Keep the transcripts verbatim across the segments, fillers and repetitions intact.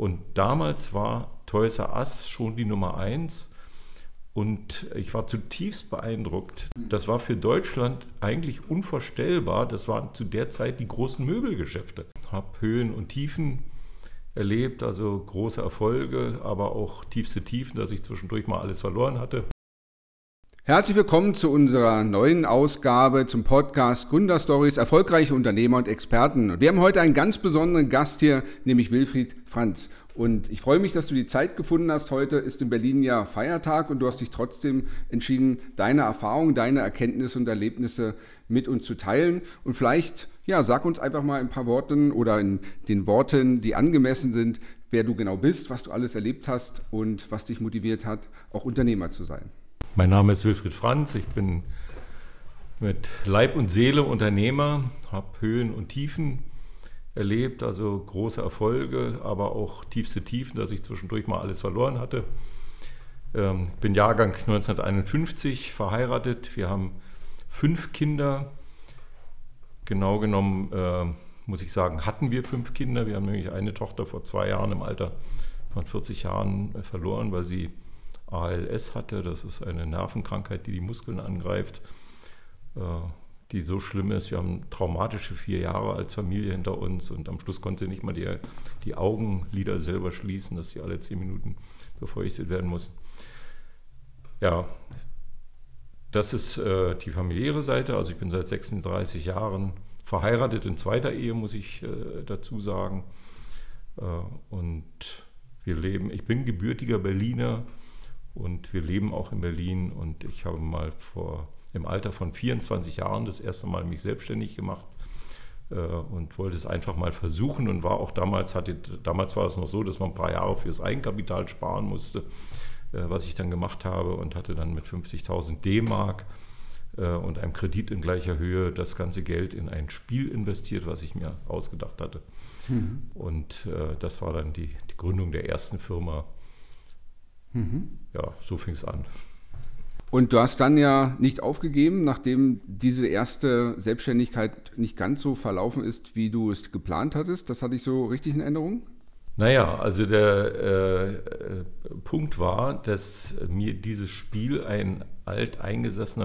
Und damals war Toys R Us schon die Nummer eins. Und ich war zutiefst beeindruckt. Das war für Deutschland eigentlich unvorstellbar. Das waren zu der Zeit die großen Möbelgeschäfte. Ich habe Höhen und Tiefen erlebt, also große Erfolge, aber auch tiefste Tiefen, dass ich zwischendurch mal alles verloren hatte. Herzlich willkommen zu unserer neuen Ausgabe zum Podcast Gründerstories, erfolgreiche Unternehmer und Experten. Und wir haben heute einen ganz besonderen Gast hier, nämlich Wilfried Franz. Und ich freue mich, dass du die Zeit gefunden hast. Heute ist in Berlin ja Feiertag und du hast dich trotzdem entschieden, deine Erfahrungen, deine Erkenntnisse und Erlebnisse mit uns zu teilen. Und vielleicht, ja, sag uns einfach mal ein paar Worten oder in den Worten, die angemessen sind, wer du genau bist, was du alles erlebt hast und was dich motiviert hat, auch Unternehmer zu sein. Mein Name ist Wilfried Franz. Ich bin mit Leib und Seele Unternehmer, habe Höhen und Tiefen erlebt, also große Erfolge, aber auch tiefste Tiefen, dass ich zwischendurch mal alles verloren hatte. Ich ähm, bin Jahrgang neunzehnhunderteinundfünfzig, verheiratet. Wir haben fünf Kinder. Genau genommen, äh, muss ich sagen, hatten wir fünf Kinder. Wir haben nämlich eine Tochter vor zwei Jahren im Alter von vierzig Jahren äh, verloren, weil sie A L S hatte. Das ist eine Nervenkrankheit, die die Muskeln angreift, äh, die so schlimm ist. Wir haben traumatische vier Jahre als Familie hinter uns und am Schluss konnte sie nicht mal die, die Augenlider selber schließen, dass sie alle zehn Minuten befeuchtet werden mussten. Ja, das ist äh, die familiäre Seite. Also ich bin seit sechsunddreißig Jahren verheiratet in zweiter Ehe, muss ich äh, dazu sagen. Äh, und wir leben, ich bin gebürtiger Berliner und wir leben auch in Berlin und ich habe mal vor im Alter von vierundzwanzig Jahren das erste Mal mich selbstständig gemacht äh, und wollte es einfach mal versuchen und war auch damals, hatte, damals war es noch so, dass man ein paar Jahre fürs Eigenkapital sparen musste, äh, was ich dann gemacht habe und hatte dann mit fünfzigtausend D-Mark äh, und einem Kredit in gleicher Höhe das ganze Geld in ein Spiel investiert, was ich mir ausgedacht hatte. Mhm. Und äh, das war dann die, die Gründung der ersten Firma. Mhm. Ja, so fing es an. Und du hast dann ja nicht aufgegeben, nachdem diese erste Selbstständigkeit nicht ganz so verlaufen ist, wie du es geplant hattest. Das hatte ich so richtig in Erinnerung? Naja, also der äh, Punkt war, dass mir dieses Spiel ein alteingesessener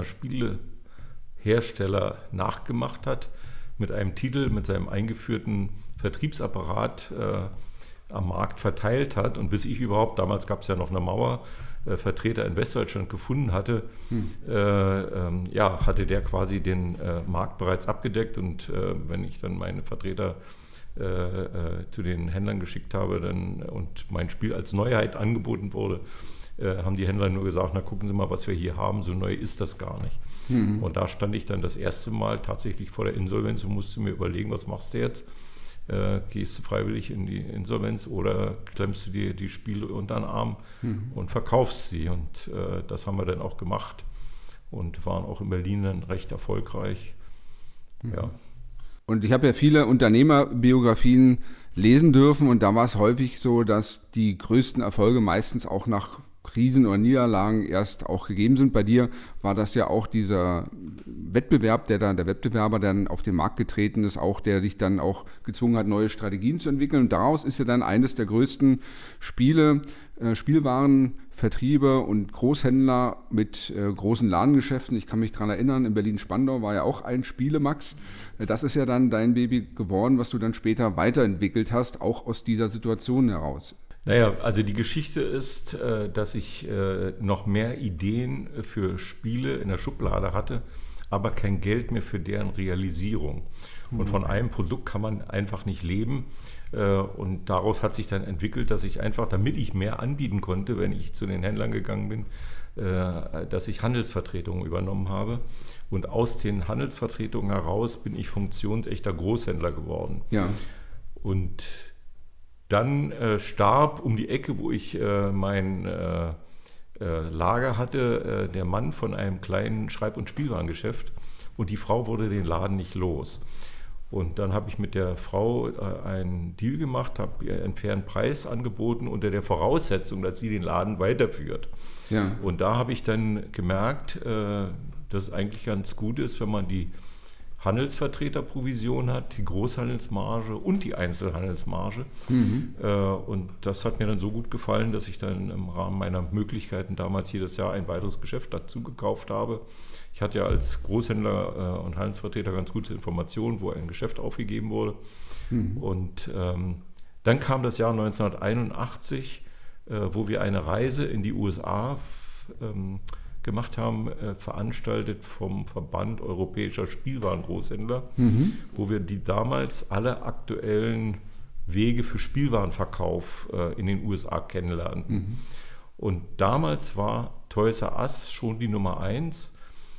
Spielehersteller nachgemacht hat, mit einem Titel, mit seinem eingeführten Vertriebsapparat äh, am Markt verteilt hat. Und bis ich überhaupt, damals gab es ja noch eine Mauer, Vertreter in Westdeutschland gefunden hatte, hm. äh, ähm, ja, hatte der quasi den äh, Markt bereits abgedeckt und äh, wenn ich dann meine Vertreter äh, äh, zu den Händlern geschickt habe dann, und mein Spiel als Neuheit angeboten wurde, äh, haben die Händler nur gesagt, na gucken Sie mal, was wir hier haben, so neu ist das gar nicht. Hm. Und da stand ich dann das erste Mal tatsächlich vor der Insolvenz und musste mir überlegen, was machst du jetzt? Äh, gehst du freiwillig in die Insolvenz oder klemmst du dir die Spiele unter den Arm mhm. und verkaufst sie. Und äh, das haben wir dann auch gemacht und waren auch in Berlin dann recht erfolgreich. Mhm. Ja. Und ich habe ja viele Unternehmerbiografien lesen dürfen und da war es häufig so, dass die größten Erfolge meistens auch nach Krisen oder Niederlagen erst auch gegeben sind. Bei dir war das ja auch dieser Wettbewerb, der dann, der Wettbewerber dann auf den Markt getreten ist, auch der dich dann auch gezwungen hat, neue Strategien zu entwickeln. Und daraus ist ja dann eines der größten Spiele, äh, Spielwarenvertriebe und Großhändler mit äh, großen Ladengeschäften. Ich kann mich daran erinnern, in Berlin-Spandau war ja auch ein Spielemax. Äh, das ist ja dann dein Baby geworden, was du dann später weiterentwickelt hast, auch aus dieser Situation heraus. Naja, also die Geschichte ist, dass ich noch mehr Ideen für Spiele in der Schublade hatte, aber kein Geld mehr für deren Realisierung. Und von einem Produkt kann man einfach nicht leben. Und daraus hat sich dann entwickelt, dass ich einfach, damit ich mehr anbieten konnte, wenn ich zu den Händlern gegangen bin, dass ich Handelsvertretungen übernommen habe. Und aus den Handelsvertretungen heraus bin ich funktionsechter Großhändler geworden. Ja. Und dann äh, starb um die Ecke, wo ich äh, mein äh, äh, Lager hatte, äh, der Mann von einem kleinen Schreib- und Spielwarengeschäft und die Frau wurde den Laden nicht los. Und dann habe ich mit der Frau äh, einen Deal gemacht, habe ihr einen fairen Preis angeboten unter der Voraussetzung, dass sie den Laden weiterführt. Ja. Und da habe ich dann gemerkt, äh, dass es eigentlich ganz gut ist, wenn man die Handelsvertreterprovision hat, die Großhandelsmarge und die Einzelhandelsmarge. Mhm. Äh, und das hat mir dann so gut gefallen, dass ich dann im Rahmen meiner Möglichkeiten damals jedes Jahr ein weiteres Geschäft dazu gekauft habe. Ich hatte ja als Großhändler äh, und Handelsvertreter ganz gute Informationen, wo ein Geschäft aufgegeben wurde. Mhm. Und ähm, dann kam das Jahr neunzehnhunderteinundachtzig, äh, wo wir eine Reise in die U S A ähm, gemacht haben, äh, veranstaltet vom Verband Europäischer Spielwarengroßhändler, mhm. wo wir die damals alle aktuellen Wege für Spielwarenverkauf äh, in den U S A kennenlernten. Mhm. Und damals war Toys R Us schon die Nummer eins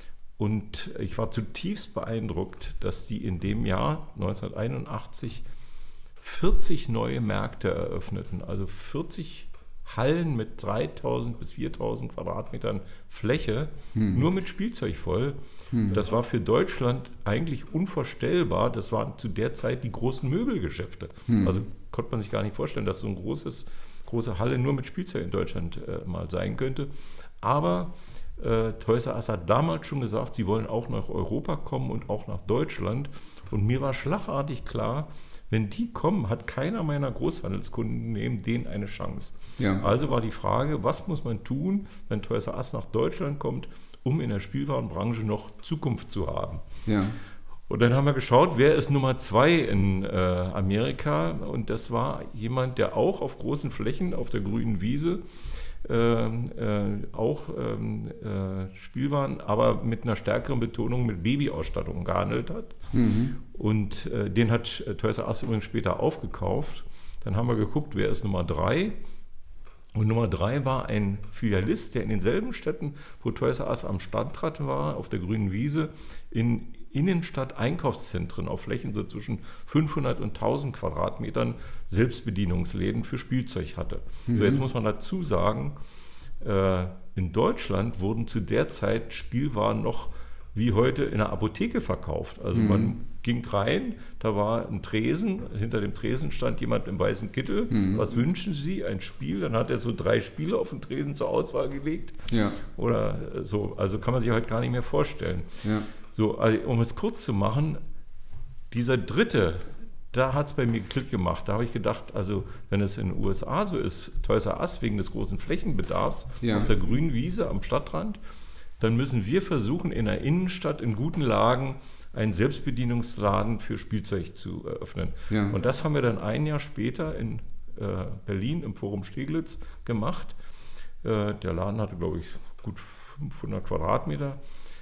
und ich war zutiefst beeindruckt, dass die in dem Jahr neunzehnhunderteinundachtzig vierzig neue Märkte eröffneten, also vierzig Hallen mit dreitausend bis viertausend Quadratmetern Fläche, hm. nur mit Spielzeug voll. Hm. Das war für Deutschland eigentlich unvorstellbar. Das waren zu der Zeit die großen Möbelgeschäfte. Hm. Also konnte man sich gar nicht vorstellen, dass so eine großes, große Halle nur mit Spielzeug in Deutschland äh, mal sein könnte. Aber äh, Toys R Us hat damals schon gesagt, sie wollen auch nach Europa kommen und auch nach Deutschland. Und mir war schlagartig klar, wenn die kommen, hat keiner meiner Großhandelskunden neben denen eine Chance. Ja. Also war die Frage, was muss man tun, wenn Toys R Us nach Deutschland kommt, um in der Spielwarenbranche noch Zukunft zu haben. Ja. Und dann haben wir geschaut, wer ist Nummer zwei in äh, Amerika? Und das war jemand, der auch auf großen Flächen auf der grünen Wiese äh, äh, auch ähm, äh, Spielwaren, aber mit einer stärkeren Betonung mit Babyausstattung gehandelt hat. Mhm. Und äh, den hat Toys R Us übrigens später aufgekauft. Dann haben wir geguckt, wer ist Nummer drei. Und Nummer drei war ein Filialist, der in denselben Städten, wo Toys R Us am Stadtrand war, auf der grünen Wiese, in Innenstadt-Einkaufszentren auf Flächen so zwischen fünfhundert und tausend Quadratmetern Selbstbedienungsläden für Spielzeug hatte. Mhm. So, jetzt muss man dazu sagen, äh, in Deutschland wurden zu der Zeit Spielwaren noch wie heute in der Apotheke verkauft. Also mhm. man ging rein, da war ein Tresen, hinter dem Tresen stand jemand im weißen Kittel. Mhm. Was wünschen Sie? Ein Spiel? Dann hat er so drei Spiele auf den Tresen zur Auswahl gelegt. Ja. Oder so. Also kann man sich heute gar nicht mehr vorstellen. Ja. So, also um es kurz zu machen, dieser dritte, da hat es bei mir Klick gemacht. Da habe ich gedacht, also wenn es in den U S A so ist, Toys R Us wegen des großen Flächenbedarfs ja. auf der grünen Wiese am Stadtrand, dann müssen wir versuchen, in der Innenstadt in guten Lagen einen Selbstbedienungsladen für Spielzeug zu eröffnen. Ja. Und das haben wir dann ein Jahr später in äh, Berlin im Forum Steglitz gemacht. Äh, der Laden hatte, glaube ich, gut fünfhundert Quadratmeter.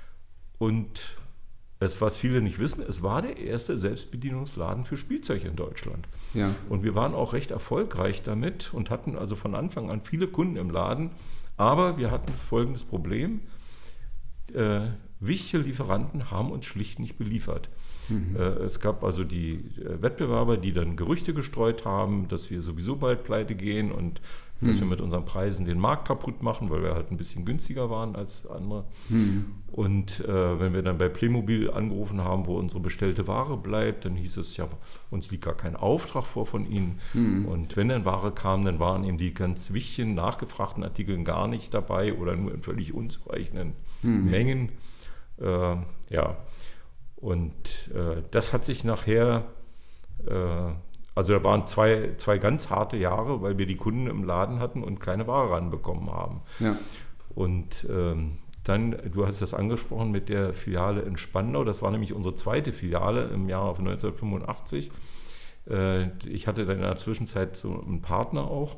Und es, was viele nicht wissen, es war der erste Selbstbedienungsladen für Spielzeug in Deutschland. Ja. Und wir waren auch recht erfolgreich damit und hatten also von Anfang an viele Kunden im Laden. Aber wir hatten folgendes Problem. Äh, wichtige Lieferanten haben uns schlicht nicht beliefert. Mhm. Äh, es gab also die äh, Wettbewerber, die dann Gerüchte gestreut haben, dass wir sowieso bald pleite gehen und mhm. dass wir mit unseren Preisen den Markt kaputt machen, weil wir halt ein bisschen günstiger waren als andere. Mhm. Und äh, wenn wir dann bei Playmobil angerufen haben, wo unsere bestellte Ware bleibt, dann hieß es ja, uns liegt gar kein Auftrag vor von Ihnen. Mhm. Und wenn dann Ware kam, dann waren eben die ganz wichtigen, nachgefragten Artikel gar nicht dabei oder nur in völlig unzureichenden mhm. Mengen. Äh, ja, und äh, das hat sich nachher, äh, also da waren zwei, zwei ganz harte Jahre, weil wir die Kunden im Laden hatten und keine Ware ranbekommen haben. Ja. Und ähm, dann, du hast das angesprochen mit der Filiale in Spandau, das war nämlich unsere zweite Filiale im Jahr neunzehnhundertfünfundachtzig. Äh, ich hatte dann in der Zwischenzeit so einen Partner auch.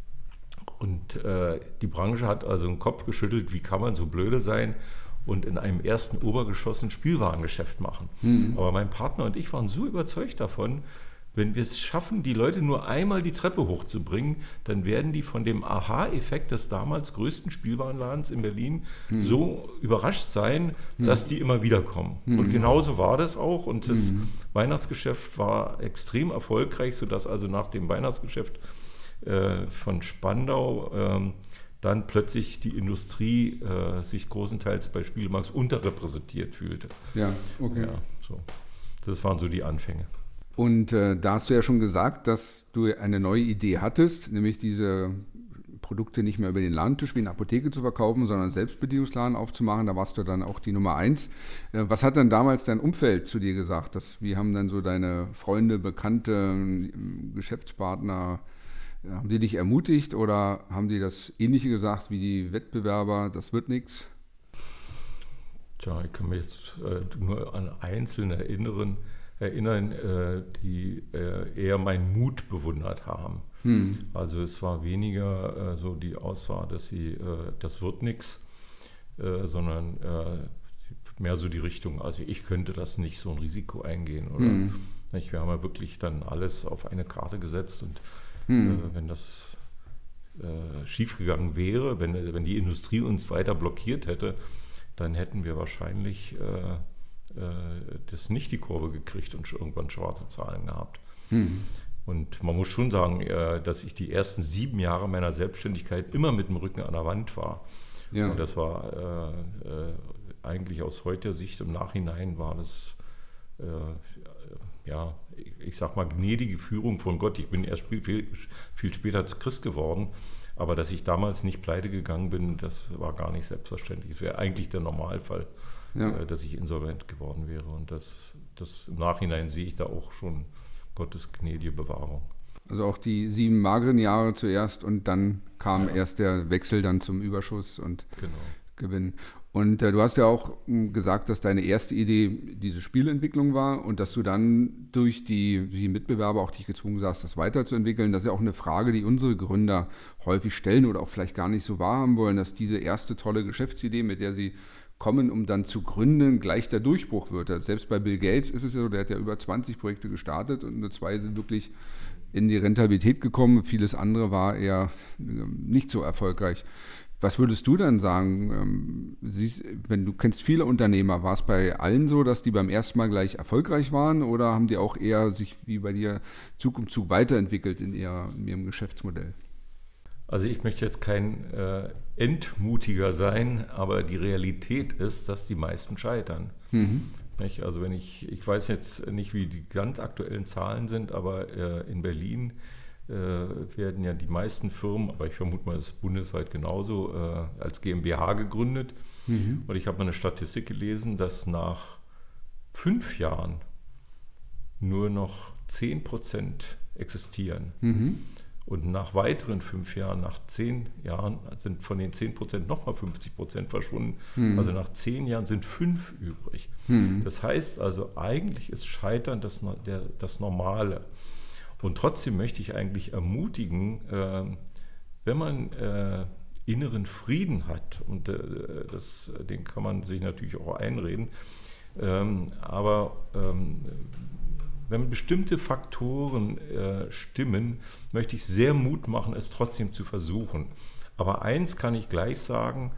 Und äh, die Branche hat also den Kopf geschüttelt, wie kann man so blöde sein und in einem ersten Obergeschoss ein Spielwarengeschäft machen. Mhm. Aber mein Partner und ich waren so überzeugt davon, wenn wir es schaffen, die Leute nur einmal die Treppe hochzubringen, dann werden die von dem Aha-Effekt des damals größten Spielwarenladens in Berlin mhm. so überrascht sein, dass mhm. die immer wieder kommen. Mhm. Und genauso war das auch. Und das mhm. Weihnachtsgeschäft war extrem erfolgreich, sodass also nach dem Weihnachtsgeschäft äh, von Spandau äh, dann plötzlich die Industrie äh, sich großenteils bei Spielmarkt unterrepräsentiert fühlte. Ja, okay. Ja, so. Das waren so die Anfänge. Und äh, da hast du ja schon gesagt, dass du eine neue Idee hattest, nämlich diese Produkte nicht mehr über den Ladentisch wie eine Apotheke zu verkaufen, sondern einen Selbstbedienungsladen aufzumachen. Da warst du dann auch die Nummer eins. Äh, was hat denn damals dein Umfeld zu dir gesagt? Das, wie haben dann so deine Freunde, Bekannte, Geschäftspartner, äh, haben die dich ermutigt oder haben die das Ähnliche gesagt wie die Wettbewerber, das wird nichts? Tja, ich kann mich jetzt äh, nur an Einzelne erinnern, erinnern äh, die äh, eher meinen Mut bewundert haben. Hm. Also es war weniger äh, so die Aussage, dass sie, äh, das wird nichts, äh, sondern äh, mehr so die Richtung, also ich könnte das nicht so ein Risiko eingehen. Oder? Hm. Nicht? Wir haben ja wirklich dann alles auf eine Karte gesetzt und hm. äh, wenn das äh, schiefgegangen wäre, wenn, wenn die Industrie uns weiter blockiert hätte, dann hätten wir wahrscheinlich äh, äh, das nicht die Kurve gekriegt und irgendwann schwarze Zahlen gehabt. Hm. Und man muss schon sagen, äh, dass ich die ersten sieben Jahre meiner Selbstständigkeit immer mit dem Rücken an der Wand war. Ja. Und das war äh, äh, eigentlich aus heutiger Sicht im Nachhinein war das, äh, ja, ich, ich sag mal, gnädige Führung von Gott. Ich bin erst viel, viel, viel später Christ geworden. Aber dass ich damals nicht pleite gegangen bin, das war gar nicht selbstverständlich. Es wäre eigentlich der Normalfall, ja. äh, dass ich insolvent geworden wäre. Und das, das im Nachhinein sehe ich da auch schon Gottes gnädige Bewahrung. Also auch die sieben mageren Jahre zuerst und dann kam ja. erst der Wechsel dann zum Überschuss und genau. Gewinn. Und äh, du hast ja auch m, gesagt, dass deine erste Idee diese Spielentwicklung war und dass du dann durch die, die Mitbewerber auch dich gezwungen sahst, das weiterzuentwickeln. Das ist ja auch eine Frage, die unsere Gründer häufig stellen oder auch vielleicht gar nicht so wahrhaben wollen, dass diese erste tolle Geschäftsidee, mit der sie kommen, um dann zu gründen, gleich der Durchbruch wird. Selbst bei Bill Gates ist es ja so, der hat ja über zwanzig Projekte gestartet und nur zwei sind wirklich in die Rentabilität gekommen. Vieles andere war eher nicht so erfolgreich. Was würdest du dann sagen, siehst, wenn du kennst viele Unternehmer, war es bei allen so, dass die beim ersten Mal gleich erfolgreich waren oder haben die auch eher sich wie bei dir Zug um Zug weiterentwickelt in, ihrer, in ihrem Geschäftsmodell? Also ich möchte jetzt kein äh, Entmutiger sein, aber die Realität ist, dass die meisten scheitern. Mhm. Nicht? Also wenn ich, ich weiß jetzt nicht, wie die ganz aktuellen Zahlen sind, aber äh, in Berlin äh, werden ja die meisten Firmen, aber ich vermute mal, es ist bundesweit genauso, äh, als GmbH gegründet. Mhm. Und ich habe mal eine Statistik gelesen, dass nach fünf Jahren nur noch zehn Prozent existieren. Mhm. Und nach weiteren fünf Jahren, nach zehn Jahren, sind von den zehn Prozent nochmal fünfzig Prozent verschwunden. Hm. Also nach zehn Jahren sind fünf übrig. Hm. Das heißt also, eigentlich ist Scheitern das, der, das Normale. Und trotzdem möchte ich eigentlich ermutigen, äh, wenn man äh, inneren Frieden hat, und äh, das, den kann man sich natürlich auch einreden, ähm, aber ähm, wenn bestimmte Faktoren äh, stimmen, möchte ich sehr Mut machen, es trotzdem zu versuchen. Aber eins kann ich gleich sagen,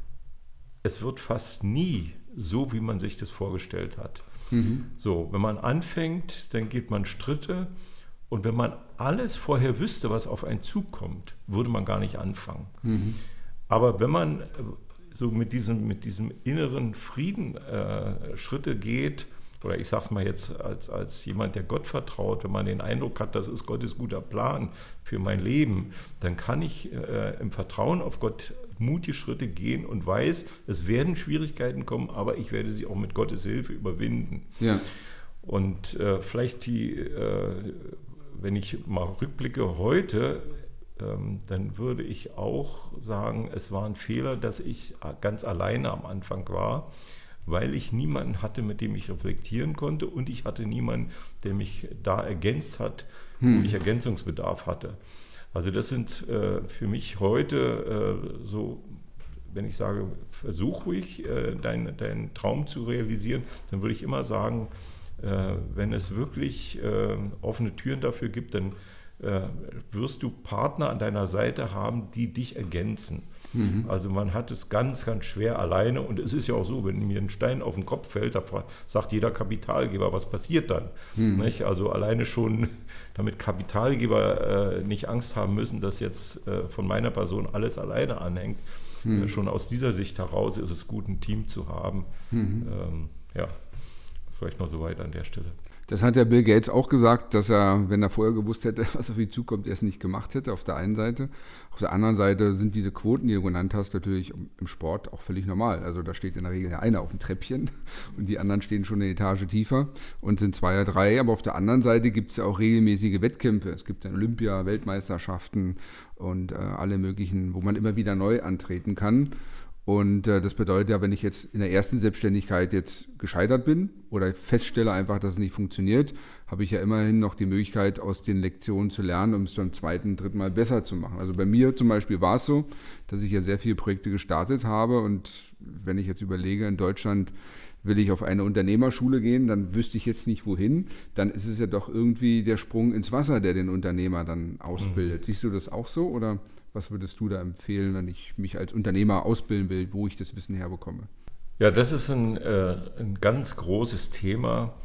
es wird fast nie so, wie man sich das vorgestellt hat. Mhm. So, wenn man anfängt, dann geht man Schritte und wenn man alles vorher wüsste, was auf einen zukommt, würde man gar nicht anfangen. Mhm. Aber wenn man so mit diesem, mit diesem inneren Frieden äh, Schritte geht, oder ich sage es mal jetzt als, als jemand, der Gott vertraut, wenn man den Eindruck hat, das ist Gottes guter Plan für mein Leben, dann kann ich äh, im Vertrauen auf Gott mutige Schritte gehen und weiß, es werden Schwierigkeiten kommen, aber ich werde sie auch mit Gottes Hilfe überwinden. Ja. Und äh, vielleicht die, äh, wenn ich mal rückblicke heute, ähm, dann würde ich auch sagen, es war ein Fehler, dass ich ganz alleine am Anfang war, weil ich niemanden hatte, mit dem ich reflektieren konnte und ich hatte niemanden, der mich da ergänzt hat, hm. wo ich Ergänzungsbedarf hatte. Also das sind äh, für mich heute äh, so, wenn ich sage, versuch ruhig, äh, deinen dein Traum zu realisieren, dann würde ich immer sagen, äh, wenn es wirklich äh, offene Türen dafür gibt, dann äh, wirst du Partner an deiner Seite haben, die dich ergänzen. Mhm. Also man hat es ganz, ganz schwer alleine und es ist ja auch so, wenn mir ein Stein auf den Kopf fällt, da sagt jeder Kapitalgeber, was passiert dann? Mhm. Nicht? Also alleine schon, damit Kapitalgeber äh, nicht Angst haben müssen, dass jetzt äh, von meiner Person alles alleine anhängt. Mhm. Äh, schon aus dieser Sicht heraus ist es gut, ein Team zu haben. Mhm. Ähm, ja, vielleicht noch so weit an der Stelle. Das hat der Bill Gates auch gesagt, dass er, wenn er vorher gewusst hätte, was auf ihn zukommt, er es nicht gemacht hätte, auf der einen Seite. Auf der anderen Seite sind diese Quoten, die du genannt hast, natürlich im Sport auch völlig normal. Also da steht in der Regel ja einer auf dem Treppchen und die anderen stehen schon eine Etage tiefer und sind zwei oder drei. Aber auf der anderen Seite gibt es ja auch regelmäßige Wettkämpfe. Es gibt dann Olympia, Weltmeisterschaften und äh, alle möglichen, wo man immer wieder neu antreten kann. Und äh, das bedeutet ja, wenn ich jetzt in der ersten Selbstständigkeit jetzt gescheitert bin oder feststelle einfach, dass es nicht funktioniert, habe ich ja immerhin noch die Möglichkeit, aus den Lektionen zu lernen, um es beim zweiten, dritten Mal besser zu machen. Also bei mir zum Beispiel war es so, dass ich ja sehr viele Projekte gestartet habe und wenn ich jetzt überlege, in Deutschland will ich auf eine Unternehmerschule gehen, dann wüsste ich jetzt nicht wohin, dann ist es ja doch irgendwie der Sprung ins Wasser, der den Unternehmer dann ausbildet. Mhm. Siehst du das auch so oder was würdest du da empfehlen, wenn ich mich als Unternehmer ausbilden will, wo ich das Wissen herbekomme? Ja, das ist ein, äh, ein ganz großes Thema.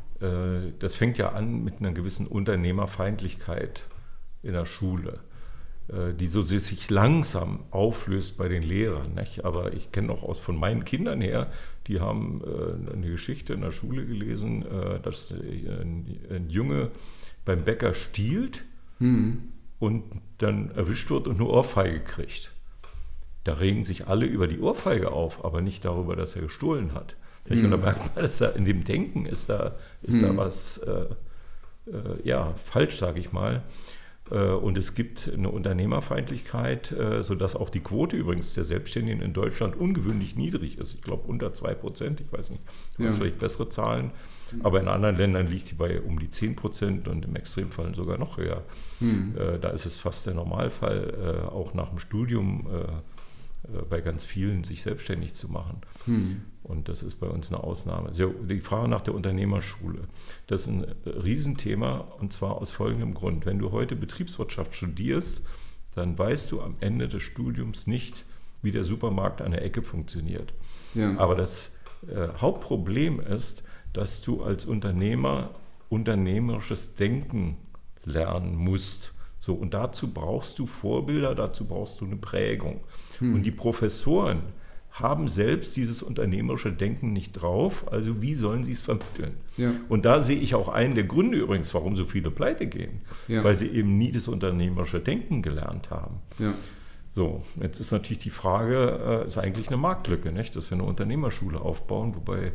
Äh, das fängt ja an mit einer gewissen Unternehmerfeindlichkeit in der Schule, äh, die so sich langsam auflöst bei den Lehrern. Nicht? Aber ich kenne auch aus, von meinen Kindern her, die haben äh, eine Geschichte in der Schule gelesen, äh, dass ein, ein Junge beim Bäcker stiehlt. Mhm. Und dann erwischt wird und eine Ohrfeige kriegt. Da regen sich alle über die Ohrfeige auf, aber nicht darüber, dass er gestohlen hat. Mhm. Und da merkt man, dass da in dem Denken ist da, ist mhm. da was äh, äh, ja, falsch, sage ich mal. Äh, und es gibt eine Unternehmerfeindlichkeit, äh, sodass auch die Quote übrigens der Selbstständigen in Deutschland ungewöhnlich niedrig ist. Ich glaube unter zwei Prozent, ich weiß nicht, du hast ja vielleicht bessere Zahlen. Aber in anderen Ländern liegt die bei um die zehn Prozent und im Extremfall sogar noch höher. Hm. Äh, da ist es fast der Normalfall, äh, auch nach dem Studium äh, äh, bei ganz vielen sich selbstständig zu machen. Hm. Und das ist bei uns eine Ausnahme. Also die Frage nach der Unternehmerschule, das ist ein Riesenthema und zwar aus folgendem Grund. Wenn du heute Betriebswirtschaft studierst, dann weißt du am Ende des Studiums nicht, wie der Supermarkt an der Ecke funktioniert. Ja. Aber das äh, Hauptproblem ist, dass du als Unternehmer unternehmerisches Denken lernen musst. So, und dazu brauchst du Vorbilder, dazu brauchst du eine Prägung. Hm. Und die Professoren haben selbst dieses unternehmerische Denken nicht drauf, also wie sollen sie es vermitteln? Ja. Und da sehe ich auch einen der Gründe übrigens, warum so viele pleite gehen, ja. weil sie eben nie das unternehmerische Denken gelernt haben. Ja. So, jetzt ist natürlich die Frage, äh, ist eigentlich eine Marktlücke, nicht? Dass wir eine Unternehmerschule aufbauen, wobei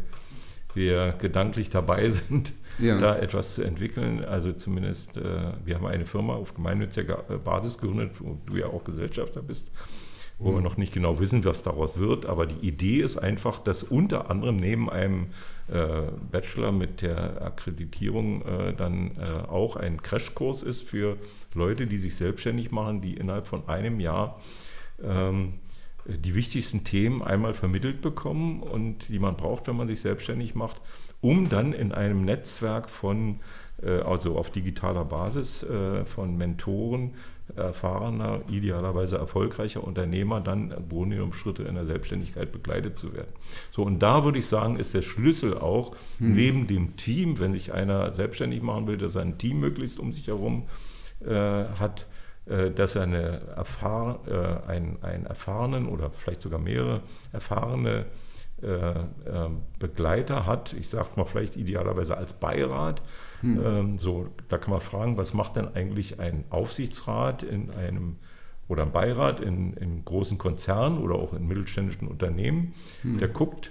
wir gedanklich dabei sind, ja. da etwas zu entwickeln. Also zumindest, äh, wir haben eine Firma auf gemeinnütziger Basis gegründet, wo du ja auch Gesellschafter bist, wo mhm. wir noch nicht genau wissen, was daraus wird. Aber die Idee ist einfach, dass unter anderem neben einem äh, Bachelor mit der Akkreditierung äh, dann äh, auch ein Crashkurs ist für Leute, die sich selbstständig machen, die innerhalb von einem Jahr ähm, die wichtigsten Themen einmal vermittelt bekommen und die man braucht, wenn man sich selbstständig macht, um dann in einem Netzwerk von, also auf digitaler Basis, von Mentoren, erfahrener, idealerweise erfolgreicher Unternehmer dann Schritte in der Selbstständigkeit begleitet zu werden. So, und da würde ich sagen, ist der Schlüssel auch, hm. neben dem Team, wenn sich einer selbstständig machen will, dass er ein Team möglichst um sich herum äh, hat, dass er eine erfahr, äh, einen, einen erfahrenen oder vielleicht sogar mehrere erfahrene äh, äh, Begleiter hat. Ich sage mal vielleicht idealerweise als Beirat. Hm. Ähm, so, da kann man fragen, was macht denn eigentlich ein Aufsichtsrat in einem oder ein Beirat in, in großen Konzernen oder auch in mittelständischen Unternehmen? Hm. Der guckt,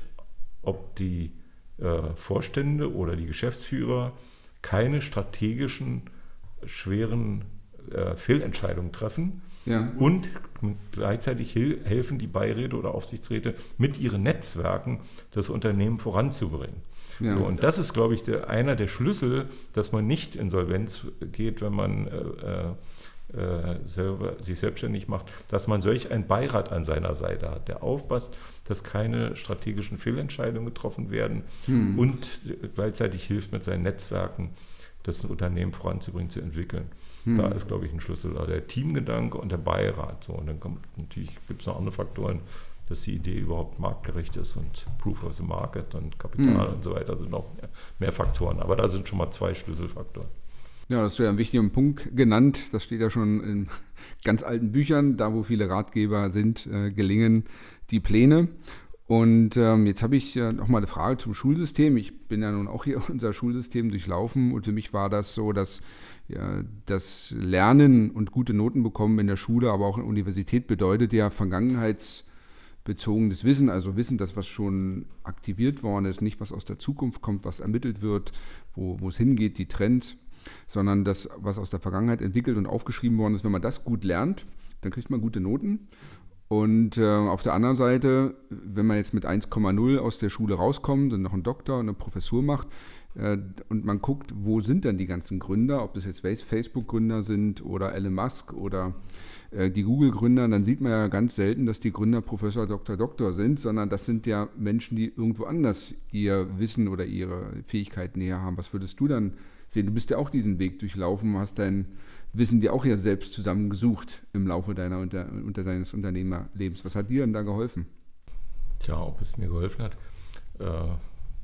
ob die äh, Vorstände oder die Geschäftsführer keine strategischen, schweren Äh, Fehlentscheidungen treffen ja. und gleichzeitig hil- helfen die Beiräte oder Aufsichtsräte mit ihren Netzwerken das Unternehmen voranzubringen. Ja. So, und das ist, glaube ich, der, einer der Schlüssel, dass man nicht insolvenz geht, wenn man äh, äh, selber, sich selbstständig macht, dass man solch einen Beirat an seiner Seite hat, der aufpasst, dass keine strategischen Fehlentscheidungen getroffen werden hm. und gleichzeitig hilft mit seinen Netzwerken, das Unternehmen voranzubringen, zu entwickeln. Hm. Da ist, glaube ich, ein Schlüssel, der Teamgedanke und der Beirat. So, und dann kommt natürlich, gibt es noch andere Faktoren, dass die Idee überhaupt marktgerecht ist und Proof of the Market und Kapital hm. und so weiter, sind noch mehr, mehr Faktoren. Aber da sind schon mal zwei Schlüsselfaktoren. Ja, das hast du ja einen wichtigen Punkt genannt. Das steht ja schon in ganz alten Büchern, da wo viele Ratgeber sind, äh, gelingen die Pläne. Und ähm, jetzt habe ich äh, noch mal eine Frage zum Schulsystem. Ich bin ja nun auch hier unser Schulsystem durchlaufen und für mich war das so, dass ja, das Lernen und gute Noten bekommen in der Schule, aber auch in der Universität bedeutet ja vergangenheitsbezogenes Wissen, also Wissen, das was schon aktiviert worden ist, nicht was aus der Zukunft kommt, was ermittelt wird, wo, wo es hingeht, die Trends, sondern das, was aus der Vergangenheit entwickelt und aufgeschrieben worden ist. Wenn man das gut lernt, dann kriegt man gute Noten. Und äh, auf der anderen Seite, wenn man jetzt mit eins Komma null aus der Schule rauskommt und noch einen Doktor und eine Professur macht äh, und man guckt, wo sind denn die ganzen Gründer, ob das jetzt Facebook-Gründer sind oder Elon Musk oder äh, die Google-Gründer, dann sieht man ja ganz selten, dass die Gründer Professor, Doktor, Doktor sind, sondern das sind ja Menschen, die irgendwo anders ihr Wissen oder ihre Fähigkeiten näher haben. Was würdest du dann sehen? Du bist ja auch diesen Weg durchlaufen, hast dein Wissen dir auch ja selbst zusammengesucht im Laufe deiner unter, unter deines Unternehmerlebens. Was hat dir denn da geholfen? Tja, ob es mir geholfen hat, äh,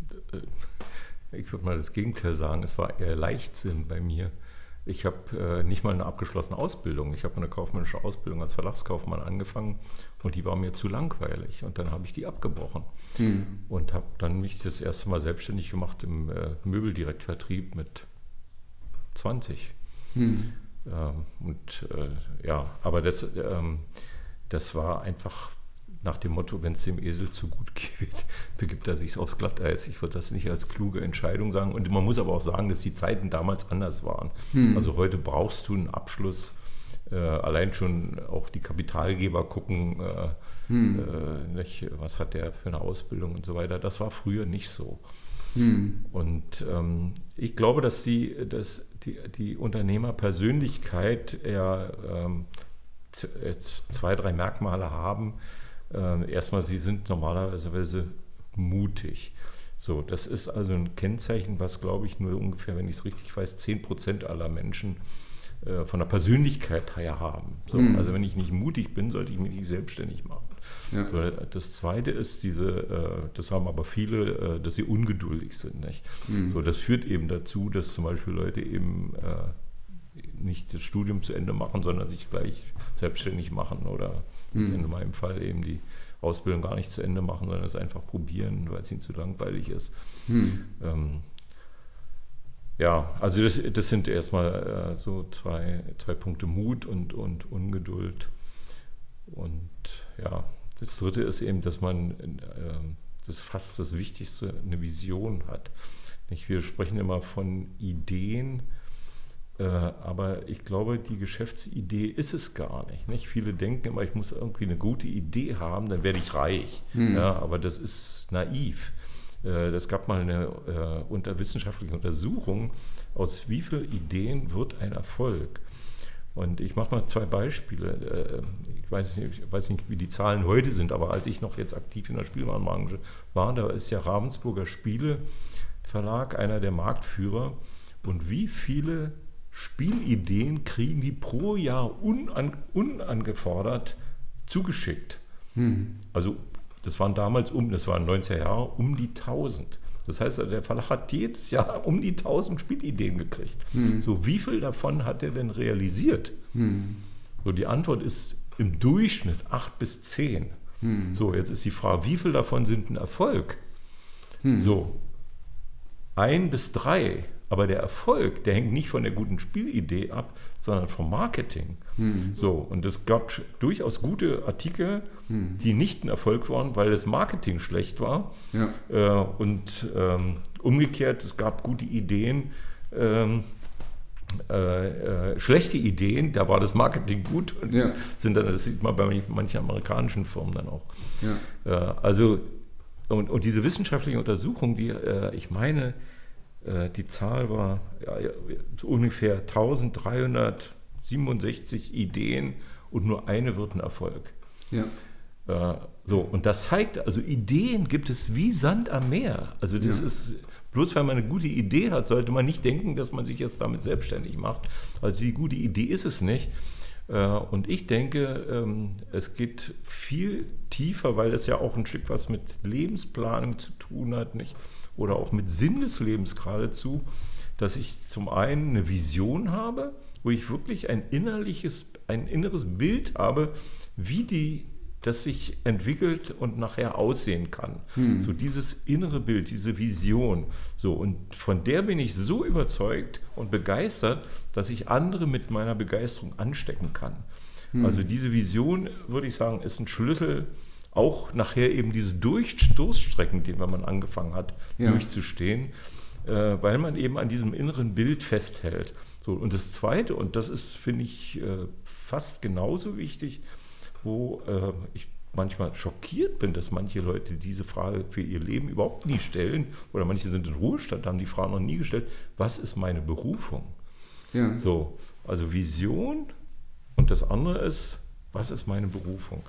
ich würde mal das Gegenteil sagen, es war eher Leichtsinn bei mir. Ich habe äh, nicht mal eine abgeschlossene Ausbildung. Ich habe eine kaufmännische Ausbildung als Verlagskaufmann angefangen und die war mir zu langweilig und dann habe ich die abgebrochen hm. und habe dann mich das erste Mal selbstständig gemacht im äh, Möbeldirektvertrieb mit zwanzig. Hm. Ähm, und äh, ja, aber das, ähm, das war einfach nach dem Motto, wenn es dem Esel zu gut geht, begibt er sich aufs Glatteis. Ich würde das nicht als kluge Entscheidung sagen. Und man muss aber auch sagen, dass die Zeiten damals anders waren. Hm. Also heute brauchst du einen Abschluss. Äh, allein schon auch die Kapitalgeber gucken, äh, hm. äh, nicht, was hat der für eine Ausbildung und so weiter. Das war früher nicht so. Hm. Und ähm, ich glaube, dass die, dass die, die Unternehmerpersönlichkeit ja ähm, zwei, drei Merkmale haben. Äh, erstmal, sie sind normalerweise mutig. So, das ist also ein Kennzeichen, was, glaube ich, nur ungefähr, wenn ich es richtig weiß, zehn Prozent aller Menschen äh, von der Persönlichkeit her haben. So, hm. Also wenn ich nicht mutig bin, sollte ich mich nicht selbstständig machen. Ja. So, das Zweite ist, diese, das haben aber viele, dass sie ungeduldig sind. Nicht? Mhm. So, das führt eben dazu, dass zum Beispiel Leute eben äh, nicht das Studium zu Ende machen, sondern sich gleich selbstständig machen oder mhm. in meinem Fall eben die Ausbildung gar nicht zu Ende machen, sondern es einfach probieren, weil es ihnen zu langweilig ist. Mhm. Ähm, ja, also das, das sind erstmal äh, so zwei, zwei Punkte: Mut und, und Ungeduld. Und ja, das Dritte ist eben, dass man, das ist fast das Wichtigste, eine Vision hat. Wir sprechen immer von Ideen, aber ich glaube, die Geschäftsidee ist es gar nicht. Nicht? Viele denken immer, ich muss irgendwie eine gute Idee haben, dann werde ich reich. Hm. Ja, aber das ist naiv. Es gab mal eine unter wissenschaftliche Untersuchung, aus wie vielen Ideen wird ein Erfolg. Und ich mache mal zwei Beispiele. Ich weiß nicht, ich weiß nicht, wie die Zahlen heute sind, aber als ich noch jetzt aktiv in der Spielwarenbranche war, da ist ja Ravensburger Spiele Verlag einer der Marktführer. Und wie viele Spielideen kriegen die pro Jahr unan, unangefordert zugeschickt? Hm. Also das waren damals um, das waren neunziger Jahre, um die tausend. Das heißt, der Verlag hat jedes Jahr um die tausend Spielideen gekriegt. Hm. So, wie viel davon hat er denn realisiert? Hm. So, die Antwort ist im Durchschnitt acht bis zehn. Hm. So, jetzt ist die Frage, wie viel davon sind ein Erfolg? Hm. So, ein bis drei. Aber der Erfolg, der hängt nicht von der guten Spielidee ab, sondern vom Marketing. Hm. So, und es gab durchaus gute Artikel, hm. die nicht ein Erfolg waren, weil das Marketing schlecht war. Ja. Äh, und ähm, umgekehrt, es gab gute Ideen, ähm, äh, äh, schlechte Ideen, da war das Marketing gut. Und ja. sind dann, das sieht man bei manchen amerikanischen Firmen dann auch. Ja. Äh, also, und, und diese wissenschaftliche Untersuchung, die äh, ich meine, die Zahl war ja, so ungefähr eintausenddreihundertsiebenundsechzig Ideen und nur eine wird ein Erfolg. Ja. Äh, so, und das zeigt, also Ideen gibt es wie Sand am Meer. Also das ja. ist, bloß weil man eine gute Idee hat, sollte man nicht denken, dass man sich jetzt damit selbstständig macht. Also die gute Idee ist es nicht. Äh, und ich denke, ähm, es geht viel tiefer, weil es ja auch ein Stück was mit Lebensplanung zu tun hat, nicht? Oder auch mit Sinn des Lebens geradezu, dass ich zum einen eine Vision habe, wo ich wirklich ein innerliches, ein inneres Bild habe, wie die das sich entwickelt und nachher aussehen kann. Hm. So dieses innere Bild, diese Vision. So, und von der bin ich so überzeugt und begeistert, dass ich andere mit meiner Begeisterung anstecken kann. Hm. Also diese Vision, würde ich sagen, ist ein Schlüssel, auch nachher eben diese Durch- Durststrecken, die wenn man angefangen hat, ja. durchzustehen, äh, weil man eben an diesem inneren Bild festhält. So, und das Zweite, und das ist, finde ich, äh, fast genauso wichtig, wo äh, ich manchmal schockiert bin, dass manche Leute diese Frage für ihr Leben überhaupt nie stellen, oder manche sind in Ruhestand, haben die Frage noch nie gestellt, was ist meine Berufung? Ja. So, also Vision, und das andere ist, was ist meine Berufung?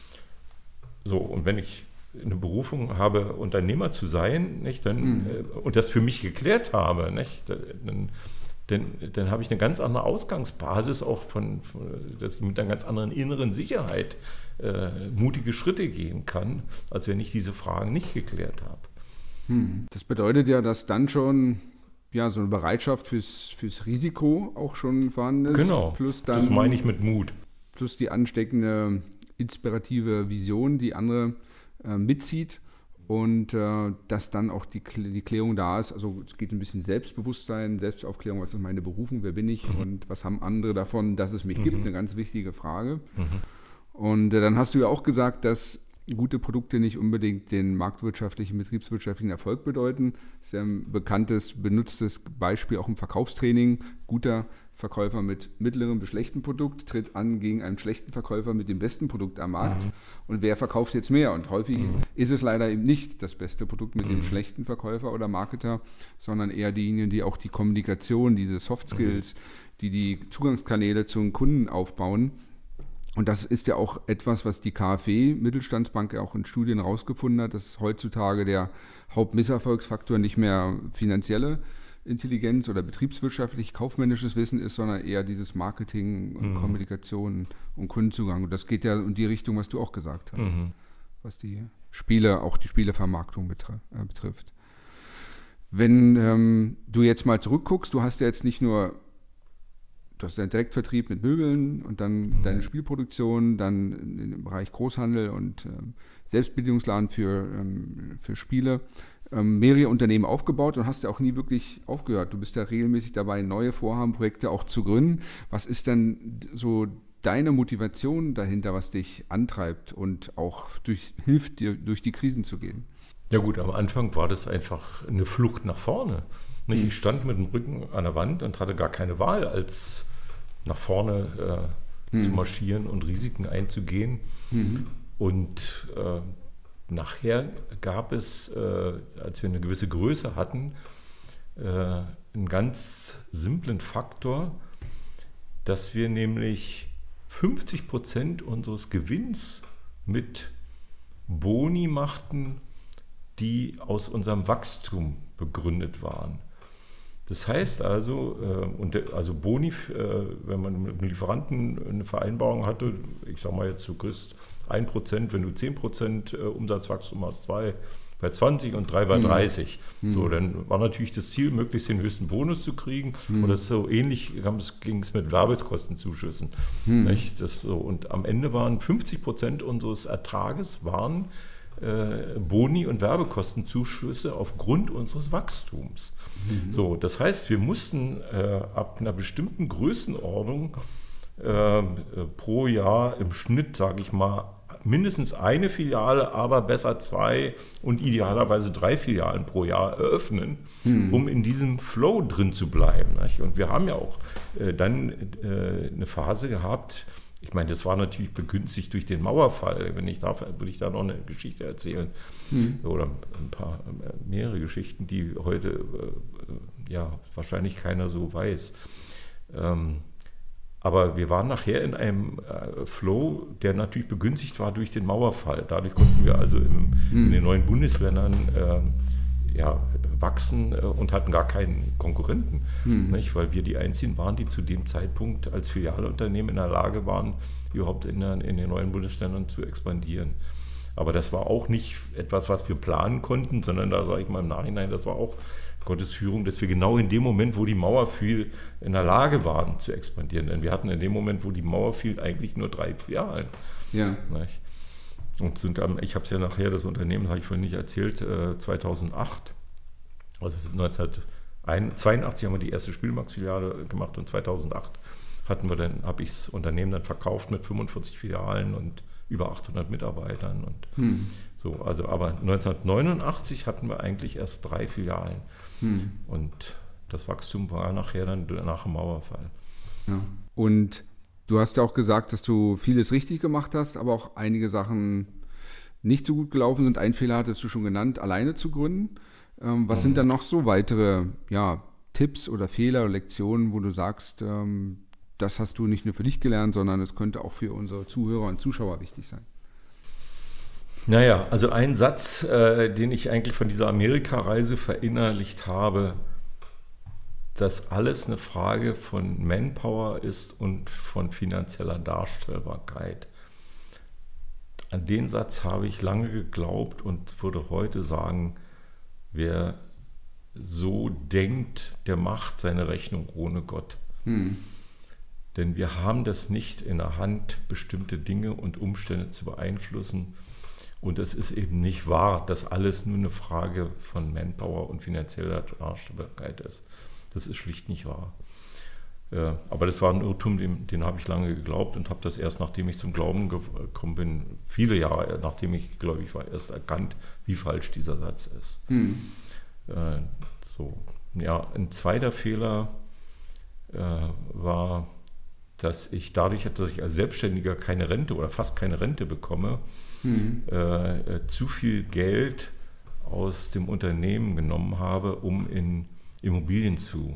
So, und wenn ich eine Berufung habe, Unternehmer zu sein, nicht, dann, mhm. äh, und das für mich geklärt habe, nicht, dann Denn dann habe ich eine ganz andere Ausgangsbasis, auch von, von dass ich mit einer ganz anderen inneren Sicherheit äh, mutige Schritte gehen kann, als wenn ich diese Fragen nicht geklärt habe. Hm. Das bedeutet ja, dass dann schon ja, so eine Bereitschaft fürs, fürs Risiko auch schon vorhanden ist. Genau, plus dann, das meine ich mit Mut. Plus die ansteckende, inspirative Vision, die andere äh, mitzieht. Und äh, dass dann auch die, die Klärung da ist, also es geht ein bisschen Selbstbewusstsein, Selbstaufklärung, was ist meine Berufung, wer bin ich mhm. und was haben andere davon, dass es mich mhm. gibt, eine ganz wichtige Frage. Mhm. Und äh, dann hast du ja auch gesagt, dass gute Produkte nicht unbedingt den marktwirtschaftlichen, betriebswirtschaftlichen Erfolg bedeuten. Das ist ja ein bekanntes, benutztes Beispiel auch im Verkaufstraining. Guter Verkäufer mit mittlerem bis schlechtem Produkt tritt an gegen einen schlechten Verkäufer mit dem besten Produkt am Markt. Mhm. Und wer verkauft jetzt mehr? Und häufig mhm. ist es leider eben nicht das beste Produkt mit mhm. dem schlechten Verkäufer oder Marketer, sondern eher diejenigen, die auch die Kommunikation, diese Soft Skills, mhm. die die Zugangskanäle zum Kunden aufbauen. Und das ist ja auch etwas, was die KfW, Mittelstandsbank, auch in Studien herausgefunden hat, dass heutzutage der Hauptmisserfolgsfaktor nicht mehr finanzielle Intelligenz oder betriebswirtschaftlich kaufmännisches Wissen ist, sondern eher dieses Marketing und mhm. Kommunikation und Kundenzugang. Und das geht ja in die Richtung, was du auch gesagt hast, mhm. was die Spiele, auch die Spielevermarktung betr- äh, betrifft. Wenn ähm, du jetzt mal zurückguckst, du hast ja jetzt nicht nur Du hast deinen Direktvertrieb mit Möbeln und dann mhm. deine Spielproduktion, dann im Bereich Großhandel und ähm, Selbstbedienungsladen für, ähm, für Spiele, ähm, mehrere Unternehmen aufgebaut und hast ja auch nie wirklich aufgehört. Du bist ja regelmäßig dabei, neue Vorhaben, Projekte auch zu gründen. Was ist denn so deine Motivation dahinter, was dich antreibt und auch durch, hilft dir, durch die Krisen zu gehen? Ja gut, am Anfang war das einfach eine Flucht nach vorne. Mhm. Ich stand mit dem Rücken an der Wand und hatte gar keine Wahl, als nach vorne äh, mhm. zu marschieren und Risiken einzugehen. Mhm. Und äh, nachher gab es, äh, als wir eine gewisse Größe hatten, äh, einen ganz simplen Faktor, dass wir nämlich fünfzig Prozent unseres Gewinns mit Boni machten, die aus unserem Wachstum begründet waren. Das heißt also, und also Boni, wenn man mit einem Lieferanten eine Vereinbarung hatte, ich sage mal jetzt, du kriegst ein Prozent, wenn du zehn Prozent Umsatzwachstum hast, zwei bei zwanzig und drei bei dreißig. Mhm. So, dann war natürlich das Ziel, möglichst den höchsten Bonus zu kriegen. Mhm. Und das ist so ähnlich ging es mit Werbekostenzuschüssen. Mhm. Nicht? Das so, und am Ende waren fünfzig Prozent unseres Ertrages waren äh, Boni und Werbekostenzuschüsse aufgrund unseres Wachstums. Mhm. So, das heißt, wir mussten äh, ab einer bestimmten Größenordnung äh, äh, pro Jahr im Schnitt, sage ich mal, mindestens eine Filiale, aber besser zwei und idealerweise drei Filialen pro Jahr eröffnen, mhm. um in diesem Flow drin zu bleiben. Nicht? Und wir haben ja auch äh, dann äh, eine Phase gehabt, ich meine, das war natürlich begünstigt durch den Mauerfall. Wenn ich darf, würde ich da noch eine Geschichte erzählen. Mhm. Oder ein paar, mehrere Geschichten, die heute äh, ja, wahrscheinlich keiner so weiß. Ähm, aber wir waren nachher in einem äh, Flow, der natürlich begünstigt war durch den Mauerfall. Dadurch konnten wir also im, mhm. in den neuen Bundesländern äh, ja, wachsen und hatten gar keinen Konkurrenten, mhm. nicht? Weil wir die einzigen waren, die zu dem Zeitpunkt als Filialunternehmen in der Lage waren, überhaupt in, der, in den neuen Bundesländern zu expandieren. Aber das war auch nicht etwas, was wir planen konnten, sondern da sage ich mal im Nachhinein, das war auch Gottes Führung, dass wir genau in dem Moment, wo die Mauer fiel, in der Lage waren zu expandieren. Denn wir hatten in dem Moment, wo die Mauer fiel, eigentlich nur drei Filialen. Ja. Nicht? Und sind am, ich habe es ja nachher, das Unternehmen, das habe ich vorhin nicht erzählt, äh, zweitausendacht, also neunzehnhundertzweiundachtzig haben wir die erste Spielmax-Filiale gemacht und zweitausendacht hatten wir dann, habe ich das Unternehmen dann verkauft mit fünfundvierzig Filialen und über achthundert Mitarbeitern und hm. so. Also, aber neunzehnhundertneunundachtzig hatten wir eigentlich erst drei Filialen hm. und das Wachstum war nachher dann nach dem Mauerfall. Ja. Und du hast ja auch gesagt, dass du vieles richtig gemacht hast, aber auch einige Sachen nicht so gut gelaufen sind. Ein Fehler hattest du schon genannt, alleine zu gründen. Ähm, was mhm. sind dann noch so weitere ja, Tipps oder Fehler oder Lektionen, wo du sagst, ähm, das hast du nicht nur für dich gelernt, sondern es könnte auch für unsere Zuhörer und Zuschauer wichtig sein? Naja, also ein Satz, äh, den ich eigentlich von dieser Amerika-Reise verinnerlicht habe, dass alles eine Frage von Manpower ist und von finanzieller Darstellbarkeit. An den Satz habe ich lange geglaubt und würde heute sagen, wer so denkt, der macht seine Rechnung ohne Gott. Hm. Denn wir haben das nicht in der Hand, bestimmte Dinge und Umstände zu beeinflussen. Und es ist eben nicht wahr, dass alles nur eine Frage von Manpower und finanzieller Darstellbarkeit ist. Das ist schlicht nicht wahr. Ja, aber das war ein Irrtum, den, den habe ich lange geglaubt und habe das erst, nachdem ich zum Glauben gekommen bin, viele Jahre, nachdem ich gläubig war, erst erkannt, wie falsch dieser Satz ist. Hm. Äh, so. Ja, ein zweiter Fehler äh, war, dass ich dadurch, dass ich als Selbstständiger keine Rente oder fast keine Rente bekomme, hm. äh, zu viel Geld aus dem Unternehmen genommen habe, um in Immobilien zu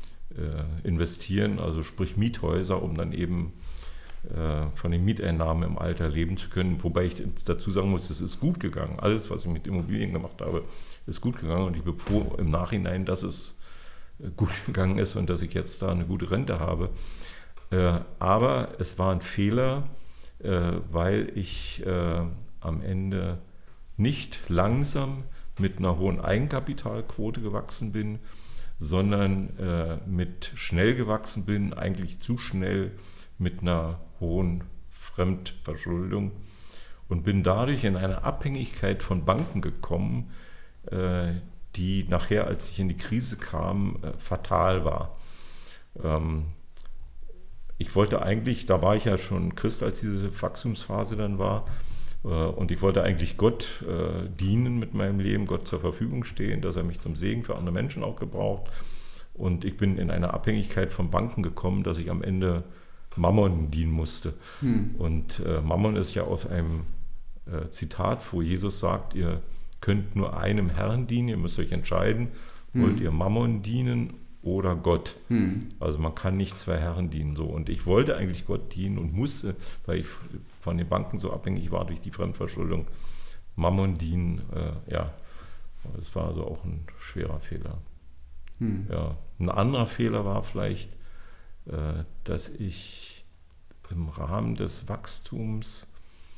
äh, investieren, also sprich Miethäuser, um dann eben äh, von den Mieteinnahmen im Alter leben zu können. Wobei ich dazu sagen muss, es ist gut gegangen. Alles, was ich mit Immobilien gemacht habe, ist gut gegangen und ich bin froh im Nachhinein, dass es gut gegangen ist und dass ich jetzt da eine gute Rente habe. Äh, aber es war ein Fehler, äh, weil ich äh, am Ende nicht langsam mit einer hohen Eigenkapitalquote gewachsen bin, sondern äh, mit schnell gewachsen bin, eigentlich zu schnell mit einer hohen Fremdverschuldung und bin dadurch in eine Abhängigkeit von Banken gekommen, äh, die nachher, als ich in die Krise kam, äh, fatal war. Ähm, ich wollte eigentlich, da war ich ja schon Christ, als diese Wachstumsphase dann war, und ich wollte eigentlich Gott äh, dienen mit meinem Leben, Gott zur Verfügung stehen, dass er mich zum Segen für andere Menschen auch gebraucht. Und ich bin in eine Abhängigkeit von Banken gekommen, dass ich am Ende Mammon dienen musste. Hm. Und äh, Mammon ist ja aus einem äh, Zitat, wo Jesus sagt, ihr könnt nur einem Herrn dienen, ihr müsst euch entscheiden, hm. wollt ihr Mammon dienen oder Gott. Hm. Also man kann nicht zwei Herren dienen. So. Und ich wollte eigentlich Gott dienen und musste, weil ich von den Banken so abhängig war durch die Fremdverschuldung, Mammon dienen. Äh, ja, das war also auch ein schwerer Fehler. Hm. Ja. Ein anderer Fehler war vielleicht, äh, dass ich im Rahmen des Wachstums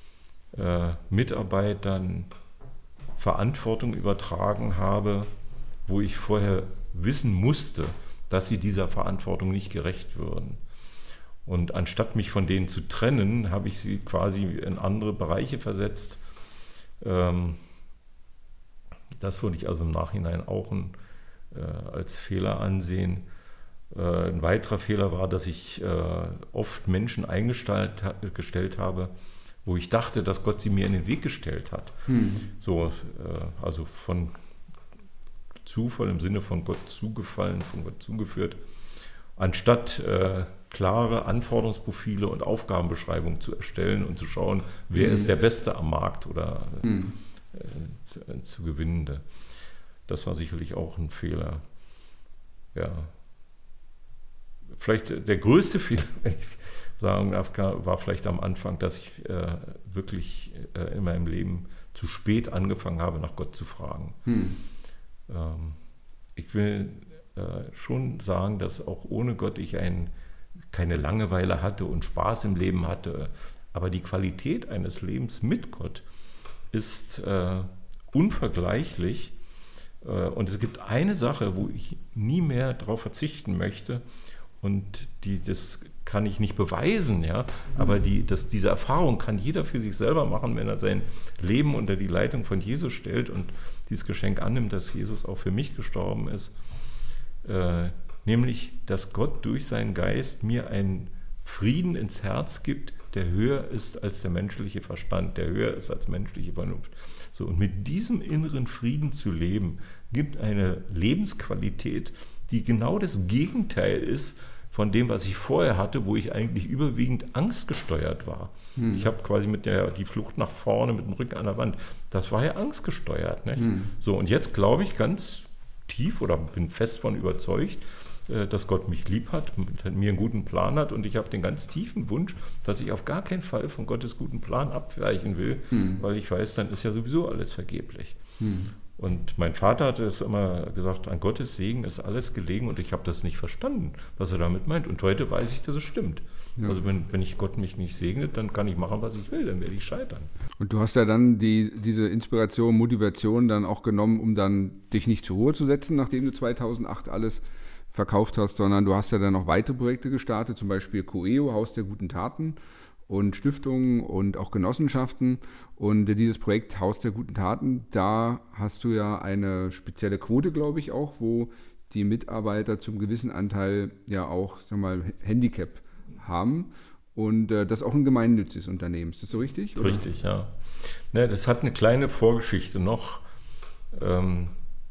äh, Mitarbeitern Verantwortung übertragen habe, wo ich vorher wissen musste, dass sie dieser Verantwortung nicht gerecht würden. Und anstatt mich von denen zu trennen, habe ich sie quasi in andere Bereiche versetzt. Das würde ich also im Nachhinein auch ein, als Fehler ansehen. Ein weiterer Fehler war, dass ich oft Menschen eingestellt habe, wo ich dachte, dass Gott sie mir in den Weg gestellt hat. Hm. So, also von Zufall im Sinne von Gott zugefallen, von Gott zugeführt, anstatt äh, klare Anforderungsprofile und Aufgabenbeschreibungen zu erstellen und zu schauen, wer mhm. ist der Beste am Markt oder mhm. äh, zu, äh, zu Gewinnende. Das war sicherlich auch ein Fehler. Ja. Vielleicht der größte Fehler, wenn ich sagen darf, war vielleicht am Anfang, dass ich äh, wirklich äh, in meinem Leben zu spät angefangen habe, nach Gott zu fragen. Mhm. Ich will äh, schon sagen, dass auch ohne Gott ich ein, keine Langeweile hatte und Spaß im Leben hatte. Aber die Qualität eines Lebens mit Gott ist äh, unvergleichlich. Äh, und es gibt eine Sache, wo ich nie mehr darauf verzichten möchte und die das kann ich nicht beweisen, ja, aber die, das, diese Erfahrung kann jeder für sich selber machen, wenn er sein Leben unter die Leitung von Jesus stellt und dieses Geschenk annimmt, dass Jesus auch für mich gestorben ist, äh, nämlich, dass Gott durch seinen Geist mir einen Frieden ins Herz gibt, der höher ist als der menschliche Verstand, der höher ist als menschliche Vernunft. So, und mit diesem inneren Frieden zu leben, gibt eine Lebensqualität, die genau das Gegenteil ist von dem, was ich vorher hatte, wo ich eigentlich überwiegend angstgesteuert war. Hm. Ich habe quasi mit der die Flucht nach vorne mit dem Rücken an der Wand, das war ja angstgesteuert. Nicht? Hm. So, und jetzt glaube ich ganz tief oder bin fest von überzeugt, dass Gott mich lieb hat, mir einen guten Plan hat und ich habe den ganz tiefen Wunsch, dass ich auf gar keinen Fall von Gottes guten Plan abweichen will, hm. weil ich weiß, dann ist ja sowieso alles vergeblich. Hm. Und mein Vater hatte es immer gesagt, an Gottes Segen ist alles gelegen und ich habe das nicht verstanden, was er damit meint. Und heute weiß ich, dass es stimmt. Ja. Also wenn, wenn ich Gott mich nicht segnet, dann kann ich machen, was ich will, dann werde ich scheitern. Und du hast ja dann die, diese Inspiration, Motivation dann auch genommen, um dann dich nicht zur Ruhe zu setzen, nachdem du zweitausendacht alles verkauft hast, sondern du hast ja dann noch weitere Projekte gestartet, zum Beispiel Coeo, Haus der guten Taten und Stiftungen und auch Genossenschaften. Und dieses Projekt Haus der guten Taten, da hast du ja eine spezielle Quote, glaube ich, auch, wo die Mitarbeiter zum gewissen Anteil ja auch, sag mal, Handicap haben. Und äh, das ist auch ein gemeinnütziges Unternehmen. Ist das so richtig? Oder? Richtig, ja. Ne, das hat eine kleine Vorgeschichte noch. Ähm,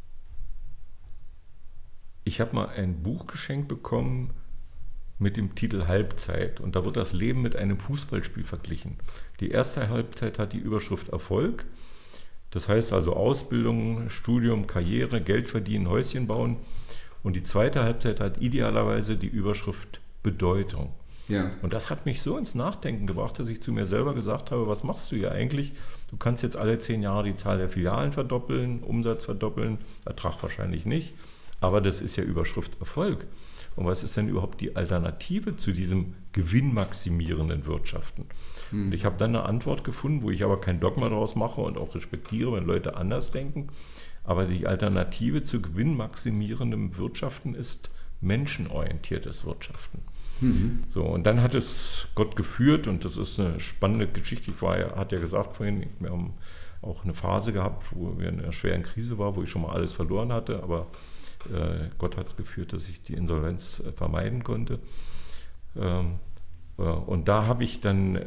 Ich habe mal ein Buch geschenkt bekommen mit dem Titel Halbzeit und da wird das Leben mit einem Fußballspiel verglichen. Die erste Halbzeit hat die Überschrift Erfolg, das heißt also Ausbildung, Studium, Karriere, Geld verdienen, Häuschen bauen und die zweite Halbzeit hat idealerweise die Überschrift Bedeutung. Ja. Und das hat mich so ins Nachdenken gebracht, dass ich zu mir selber gesagt habe, was machst du hier eigentlich? Du kannst jetzt alle zehn Jahre die Zahl der Filialen verdoppeln, Umsatz verdoppeln, Ertrag wahrscheinlich nicht. Aber das ist ja Überschrift Erfolg. Und was ist denn überhaupt die Alternative zu diesem gewinnmaximierenden Wirtschaften? Hm. Und ich habe dann eine Antwort gefunden, wo ich aber kein Dogma daraus mache und auch respektiere, wenn Leute anders denken. Aber die Alternative zu gewinnmaximierendem Wirtschaften ist menschenorientiertes Wirtschaften. Mhm. So, und dann hat es Gott geführt und das ist eine spannende Geschichte. Ich war ja, hat ja gesagt vorhin, wir haben auch eine Phase gehabt, wo wir in einer schweren Krise waren, wo ich schon mal alles verloren hatte, aber Gott hat es geführt, dass ich die Insolvenz vermeiden konnte. Und da habe ich dann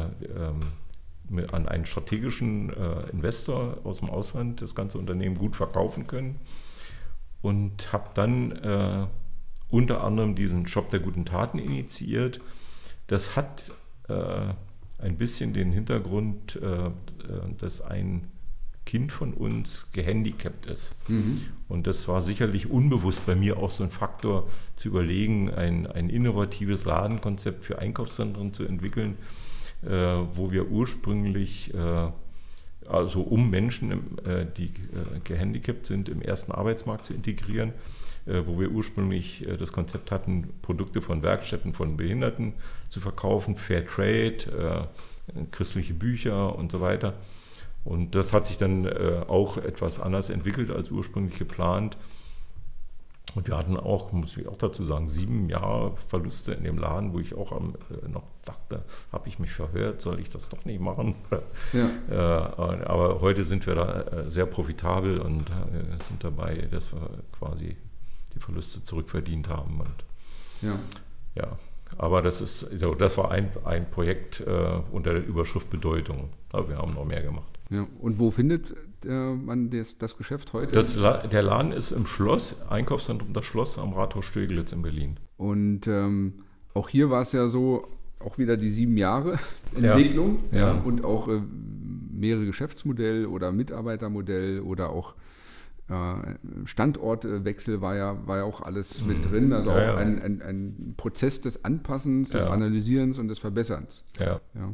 an einen strategischen Investor aus dem Ausland das ganze Unternehmen gut verkaufen können und habe dann unter anderem diesen Shop der guten Taten initiiert. Das hat ein bisschen den Hintergrund, dass ein Kind von uns gehandicapt ist. Mhm. Und das war sicherlich unbewusst bei mir auch so ein Faktor, zu überlegen, ein, ein innovatives Ladenkonzept für Einkaufszentren zu entwickeln, äh, wo wir ursprünglich, äh, also um Menschen, äh, die äh, gehandicapt sind, im ersten Arbeitsmarkt zu integrieren, äh, wo wir ursprünglich äh, das Konzept hatten, Produkte von Werkstätten von Behinderten zu verkaufen, Fair Trade, äh, christliche Bücher und so weiter. Und das hat sich dann äh, auch etwas anders entwickelt als ursprünglich geplant. Und wir hatten auch, muss ich auch dazu sagen, sieben Jahre Verluste in dem Laden, wo ich auch am, äh, noch dachte, habe ich mich verhört, soll ich das doch nicht machen? Ja. Äh, aber heute sind wir da äh, sehr profitabel und äh, sind dabei, dass wir quasi die Verluste zurückverdient haben. Und, ja. ja. Aber das ist, so, das war ein, ein Projekt äh, unter der Überschrift Bedeutung. Aber wir haben noch mehr gemacht. Ja. Und wo findet äh, man das, das Geschäft heute? Das, der Laden ist im Schloss, Einkaufszentrum Das Schloss am Rathaus Stöglitz in Berlin. Und ähm, auch hier war es ja so, auch wieder die sieben Jahre Entwicklung ja. Ja, und auch äh, mehrere Geschäftsmodell oder Mitarbeitermodell oder auch äh, Standortwechsel war ja, war ja auch alles mit drin. Also ja, auch ja. Ein, ein, ein Prozess des Anpassens, des ja. Analysierens und des Verbesserns. Ja. ja.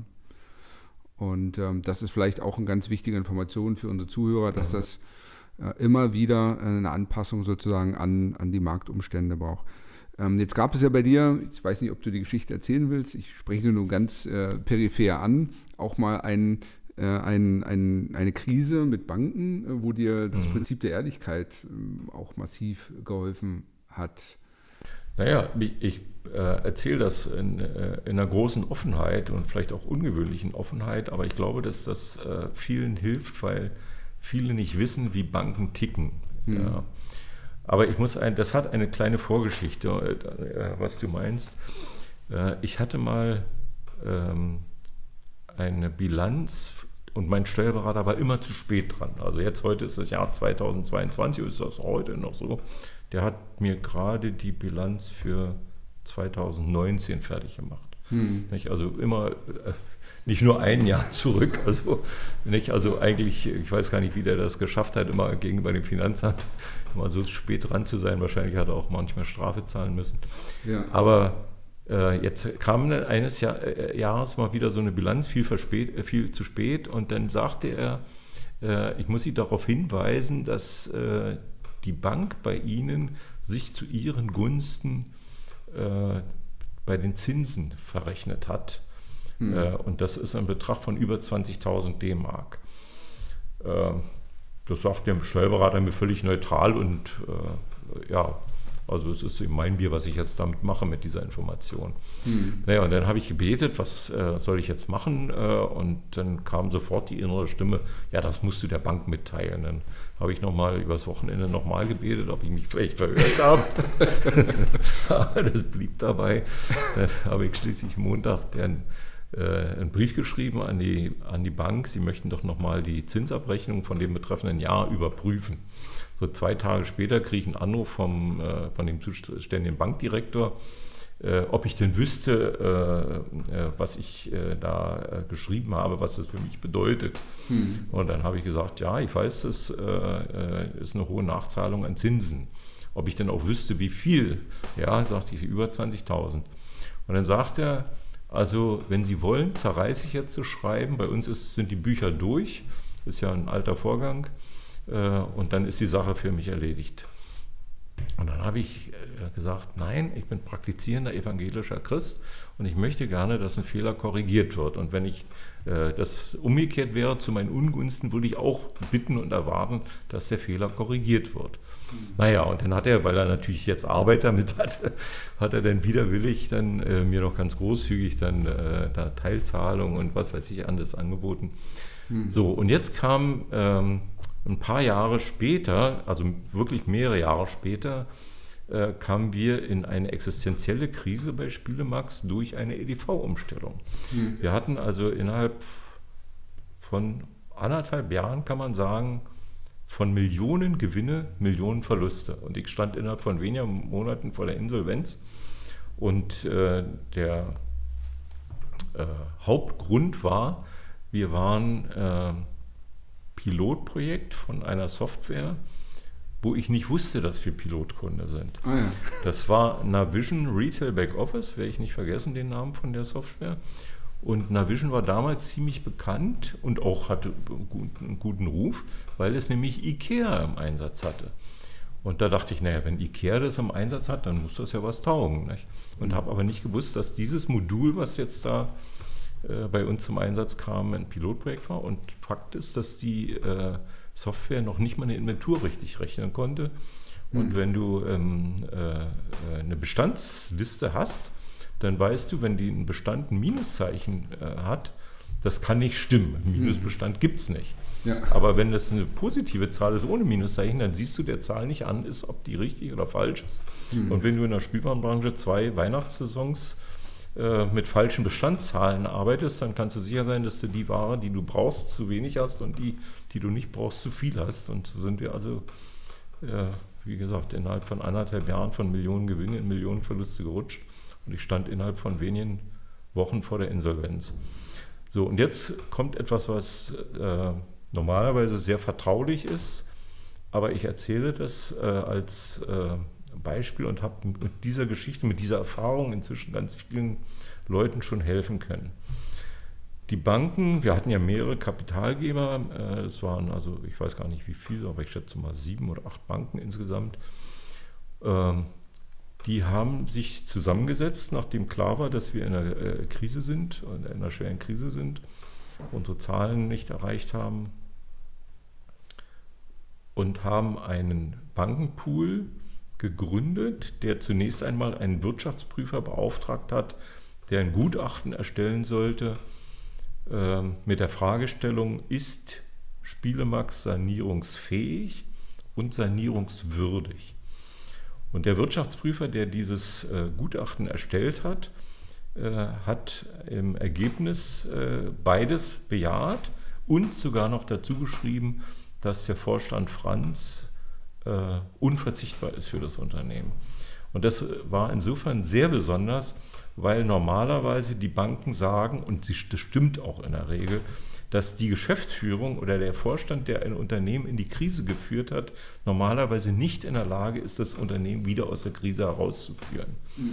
Und ähm, das ist vielleicht auch eine ganz wichtige Information für unsere Zuhörer, dass das äh, immer wieder eine Anpassung sozusagen an, an die Marktumstände braucht. Ähm, jetzt gab es ja bei dir, ich weiß nicht, ob du die Geschichte erzählen willst, ich spreche sie nur ganz äh, peripher an, auch mal ein, äh, ein, ein, eine Krise mit Banken, äh, wo dir das mhm. Prinzip der Ehrlichkeit äh, auch massiv geholfen hat. Naja, ich äh, erzähle das in, äh, in einer großen Offenheit und vielleicht auch ungewöhnlichen Offenheit, aber ich glaube, dass das äh, vielen hilft, weil viele nicht wissen, wie Banken ticken. Mhm. Ja. Aber ich muss ein, das hat eine kleine Vorgeschichte, äh, was du meinst. Äh, ich hatte mal ähm, eine Bilanz und mein Steuerberater war immer zu spät dran. Also jetzt heute ist das Jahr zweitausendzweiundzwanzig, ist das heute noch so. Der hat mir gerade die Bilanz für zweitausendneunzehn fertig gemacht. Hm. Nicht? Also immer, äh, nicht nur ein Jahr zurück. Also, nicht? Also eigentlich, ich weiß gar nicht, wie der das geschafft hat, immer gegenüber dem Finanzamt immer so spät dran zu sein. Wahrscheinlich hat er auch manchmal Strafe zahlen müssen. Ja. Aber äh, jetzt kam dann eines Jahr, äh, Jahres mal wieder so eine Bilanz, viel, verspät, äh, viel zu spät. Und dann sagte er, äh, ich muss Sie darauf hinweisen, dass äh, die Bank bei Ihnen sich zu Ihren Gunsten äh, bei den Zinsen verrechnet hat. Mhm. Äh, und das ist ein Betrag von über zwanzigtausend D-Mark. Äh, das sagt der Steuerberater mir völlig neutral und äh, ja, also es ist eben mein Bier, was ich jetzt damit mache mit dieser Information. Mhm. Naja, und dann habe ich gebetet, was äh, soll ich jetzt machen? Äh, und dann kam sofort die innere Stimme, ja, das musst du der Bank mitteilen. Dann habe ich nochmal übers Wochenende nochmal gebetet, ob ich mich vielleicht verhört habe. Aber das blieb dabei. Dann habe ich schließlich Montag den, äh, einen Brief geschrieben an die, an die Bank, sie möchten doch nochmal die Zinsabrechnung von dem betreffenden Jahr überprüfen. So zwei Tage später kriege ich einen Anruf vom, äh, von dem zuständigen Bankdirektor, äh, ob ich denn wüsste, äh, äh, was ich äh, da äh, geschrieben habe, was das für mich bedeutet. Hm. Und dann habe ich gesagt, ja, ich weiß, das äh, ist eine hohe Nachzahlung an Zinsen. Ob ich denn auch wüsste, wie viel? Ja, sagte ich, über zwanzigtausend. Und dann sagt er, also wenn Sie wollen, zerreiße ich jetzt zu schreiben. Bei uns ist, sind die Bücher durch, ist ja ein alter Vorgang. Und dann ist die Sache für mich erledigt. Und dann habe ich gesagt, nein, ich bin praktizierender evangelischer Christ und ich möchte gerne, dass ein Fehler korrigiert wird. Und wenn ich das umgekehrt wäre, zu meinen Ungunsten, würde ich auch bitten und erwarten, dass der Fehler korrigiert wird. Mhm. Naja, und dann hat er, weil er natürlich jetzt Arbeit damit hat, hat er dann widerwillig dann äh, mir noch ganz großzügig dann äh, da Teilzahlung und was weiß ich anderes angeboten. Mhm. So, und jetzt kam ähm, ein paar Jahre später, also wirklich mehrere Jahre später, äh, kamen wir in eine existenzielle Krise bei Spielemax durch eine E D V-Umstellung. Mhm. Wir hatten also innerhalb von anderthalb Jahren, kann man sagen, von Millionen Gewinne, Millionen Verluste. Und ich stand innerhalb von wenigen Monaten vor der Insolvenz. Und äh, der äh, Hauptgrund war, wir waren äh, Pilotprojekt von einer Software, wo ich nicht wusste, dass wir Pilotkunde sind. Ah, ja. Das war Navision Retail Backoffice, werde ich nicht vergessen, den Namen von der Software. Und Navision war damals ziemlich bekannt und auch hatte einen guten Ruf, weil es nämlich IKEA im Einsatz hatte. Und da dachte ich, naja, wenn IKEA das im Einsatz hat, dann muss das ja was taugen. Nicht? Und mhm. habe aber nicht gewusst, dass dieses Modul, was jetzt da äh, bei uns zum Einsatz kam, ein Pilotprojekt war. Und Fakt ist, dass die äh, Software noch nicht mal eine Inventur richtig rechnen konnte. Und mhm. wenn du ähm, äh, eine Bestandsliste hast, dann weißt du, wenn die einen Bestand ein Minuszeichen äh, hat, das kann nicht stimmen. Ein Minusbestand mhm. gibt es nicht. Ja. Aber wenn das eine positive Zahl ist ohne Minuszeichen, dann siehst du der Zahl nicht an, ist, ob die richtig oder falsch ist. Mhm. Und wenn du in der Spielwarenbranche zwei Weihnachtssaisons äh, mit falschen Bestandszahlen arbeitest, dann kannst du sicher sein, dass du die Ware, die du brauchst, zu wenig hast und die, die du nicht brauchst, zu viel hast. Und so sind wir also, äh, wie gesagt, innerhalb von anderthalb Jahren von Millionen Gewinne in Millionen Verluste gerutscht. Und ich stand innerhalb von wenigen Wochen vor der Insolvenz. So, und jetzt kommt etwas, was äh, normalerweise sehr vertraulich ist, aber ich erzähle das äh, als äh, Beispiel und habe mit dieser Geschichte, mit dieser Erfahrung inzwischen ganz vielen Leuten schon helfen können. Die Banken, wir hatten ja mehrere Kapitalgeber, äh, das waren also, ich weiß gar nicht wie viele, aber ich schätze mal sieben oder acht Banken insgesamt. Ähm, Die haben sich zusammengesetzt, nachdem klar war, dass wir in einer äh, Krise sind, in einer schweren Krise sind, unsere Zahlen nicht erreicht haben und haben einen Bankenpool gegründet, der zunächst einmal einen Wirtschaftsprüfer beauftragt hat, der ein Gutachten erstellen sollte äh, mit der Fragestellung, ist Spielemax sanierungsfähig und sanierungswürdig? Und der Wirtschaftsprüfer, der dieses äh, Gutachten erstellt hat, äh, hat im Ergebnis äh, beides bejaht und sogar noch dazu geschrieben, dass der Vorstand Franz äh, unverzichtbar ist für das Unternehmen. Und das war insofern sehr besonders, weil normalerweise die Banken sagen, und das stimmt auch in der Regel, dass die Geschäftsführung oder der Vorstand, der ein Unternehmen in die Krise geführt hat, normalerweise nicht in der Lage ist, das Unternehmen wieder aus der Krise herauszuführen. Mhm.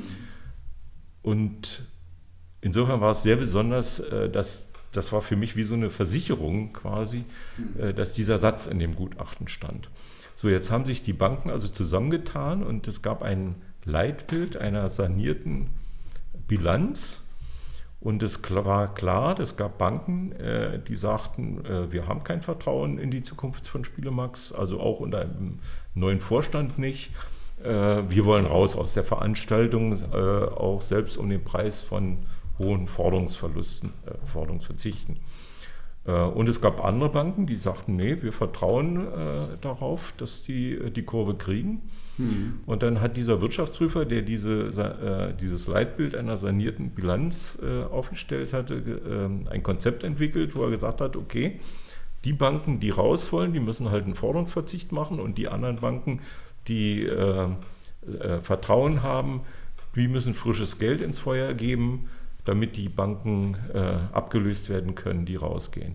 Und insofern war es sehr besonders, dass das war für mich wie so eine Versicherung quasi, mhm. dass dieser Satz in dem Gutachten stand. So, jetzt haben sich die Banken also zusammengetan und es gab ein Leitbild einer sanierten Bilanz. Und es war klar, es gab Banken, die sagten, wir haben kein Vertrauen in die Zukunft von Spielemax, also auch unter einem neuen Vorstand nicht. Wir wollen raus aus der Veranstaltung, auch selbst um den Preis von hohen Forderungsverlusten, Forderungsverzichten. Und es gab andere Banken, die sagten, nee, wir vertrauen äh, darauf, dass die die Kurve kriegen. Mhm. Und dann hat dieser Wirtschaftsprüfer, der diese, äh, dieses Leitbild einer sanierten Bilanz äh, aufgestellt hatte, äh, ein Konzept entwickelt, wo er gesagt hat, okay, die Banken, die raus wollen, die müssen halt einen Forderungsverzicht machen und die anderen Banken, die äh, äh, Vertrauen haben, die müssen frisches Geld ins Feuer geben, damit die Banken äh, abgelöst werden können, die rausgehen.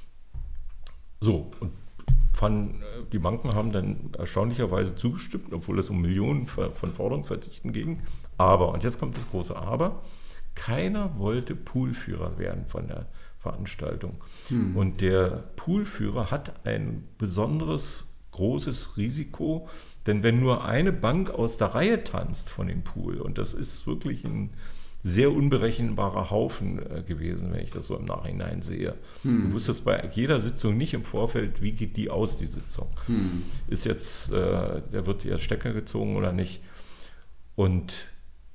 So, und fanden, die Banken haben dann erstaunlicherweise zugestimmt, obwohl es um Millionen von Forderungsverzichten ging. Aber, und jetzt kommt das große Aber, keiner wollte Poolführer werden von der Veranstaltung. Hm. Und der Poolführer hat ein besonderes, großes Risiko, denn wenn nur eine Bank aus der Reihe tanzt von dem Pool, und das ist wirklich ein sehr unberechenbarer Haufen äh, gewesen, wenn ich das so im Nachhinein sehe. Hm. Du wusstest bei jeder Sitzung nicht im Vorfeld, wie geht die aus, die Sitzung. Hm. Ist jetzt, äh, der wird jetzt Stecker gezogen oder nicht. Und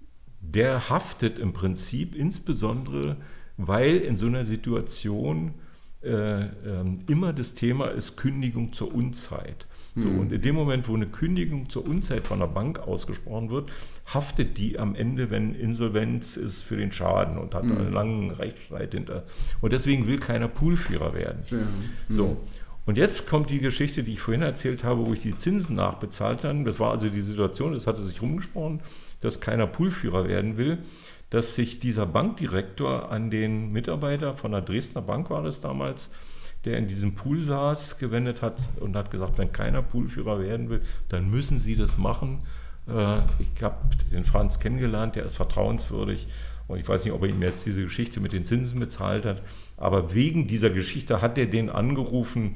der haftet im Prinzip insbesondere, weil in so einer Situation äh, äh, immer das Thema ist Kündigung zur Unzeit. So, mhm. Und in dem Moment, wo eine Kündigung zur Unzeit von der Bank ausgesprochen wird, haftet die am Ende, wenn Insolvenz ist, für den Schaden und hat mhm. einen langen Rechtsstreit hinter. Und deswegen will keiner Poolführer werden. Ja. Mhm. So. Und jetzt kommt die Geschichte, die ich vorhin erzählt habe, wo ich die Zinsen nachbezahlt habe. Das war also die Situation, es hatte sich rumgesprochen, dass keiner Poolführer werden will, dass sich dieser Bankdirektor an den Mitarbeiter von der Dresdner Bank, war das damals, der in diesem Pool saß, gewendet hat und hat gesagt, wenn keiner Poolführer werden will, dann müssen Sie das machen. Ich habe den Franz kennengelernt, der ist vertrauenswürdig und ich weiß nicht, ob er ihm jetzt diese Geschichte mit den Zinsen bezahlt hat, aber wegen dieser Geschichte hat er den angerufen,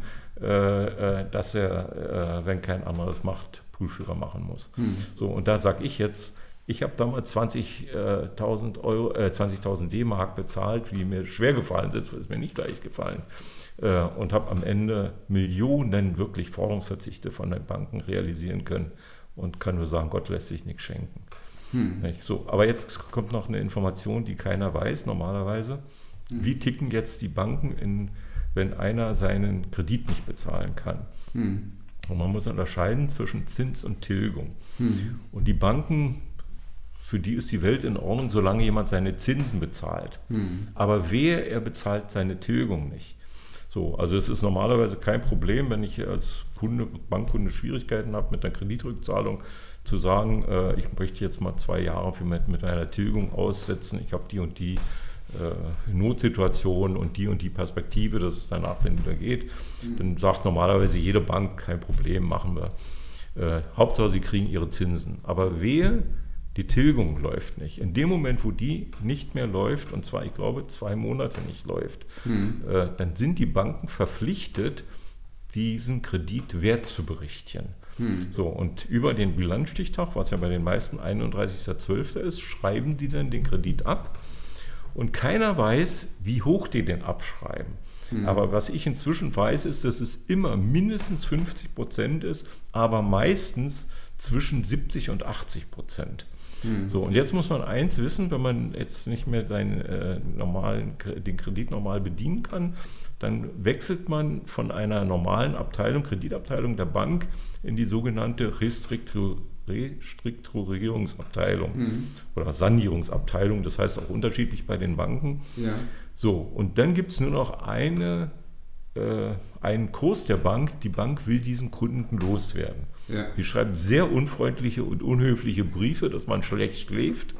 dass er, wenn kein anderes macht, Poolführer machen muss. Hm. So, und da sage ich jetzt, ich habe damals zwanzigtausend Euro, äh, zwanzigtausend D-Mark bezahlt, wie mir schwer gefallen ist, ist mir nicht leicht gefallen. Äh, und habe am Ende Millionen wirklich Forderungsverzichte von den Banken realisieren können und kann nur sagen, Gott lässt sich nichts schenken. Hm. Nicht? So, aber jetzt kommt noch eine Information, die keiner weiß normalerweise. Hm. Wie ticken jetzt die Banken, in, wenn einer seinen Kredit nicht bezahlen kann? Hm. Und man muss unterscheiden zwischen Zins und Tilgung. Hm. Und die Banken, für die ist die Welt in Ordnung, solange jemand seine Zinsen bezahlt. Hm. Aber wer, er bezahlt seine Tilgung nicht. So, also es ist normalerweise kein Problem, wenn ich als Kunde, Bankkunde Schwierigkeiten habe mit der Kreditrückzahlung, zu sagen, äh, ich möchte jetzt mal zwei Jahre mit, mit einer Tilgung aussetzen, ich habe die und die äh, Notsituation und die und die Perspektive, dass es danach dann wieder geht. Mhm. Dann sagt normalerweise jede Bank, kein Problem, machen wir. Äh, Hauptsache, sie kriegen ihre Zinsen. Aber wehe, die Tilgung läuft nicht. In dem Moment, wo die nicht mehr läuft, und zwar, ich glaube, zwei Monate nicht läuft, mhm. äh, dann sind die Banken verpflichtet, diesen Kredit wert zu berichten. Mhm. So, und über den Bilanzstichtag, was ja bei den meisten einunddreißigster zwölfter ist, schreiben die dann den Kredit ab. Und keiner weiß, wie hoch die den abschreiben. Mhm. Aber was ich inzwischen weiß, ist, dass es immer mindestens fünfzig Prozent ist, aber meistens zwischen siebzig und achtzig Prozent. Mhm. So, und jetzt muss man eins wissen, wenn man jetzt nicht mehr den, äh, normalen, den Kredit normal bedienen kann, dann wechselt man von einer normalen Abteilung, Kreditabteilung der Bank in die sogenannte Restruktur Restrukturierungsabteilung mhm. oder Sanierungsabteilung, das heißt auch unterschiedlich bei den Banken. Ja. So, und dann gibt es nur noch eine, äh, einen Kurs der Bank, die Bank will diesen Kunden loswerden. Ja. Die schreibt sehr unfreundliche und unhöfliche Briefe, dass man schlecht schläft.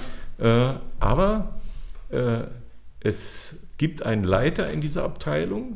Ja. Äh, aber äh, es gibt einen Leiter in dieser Abteilung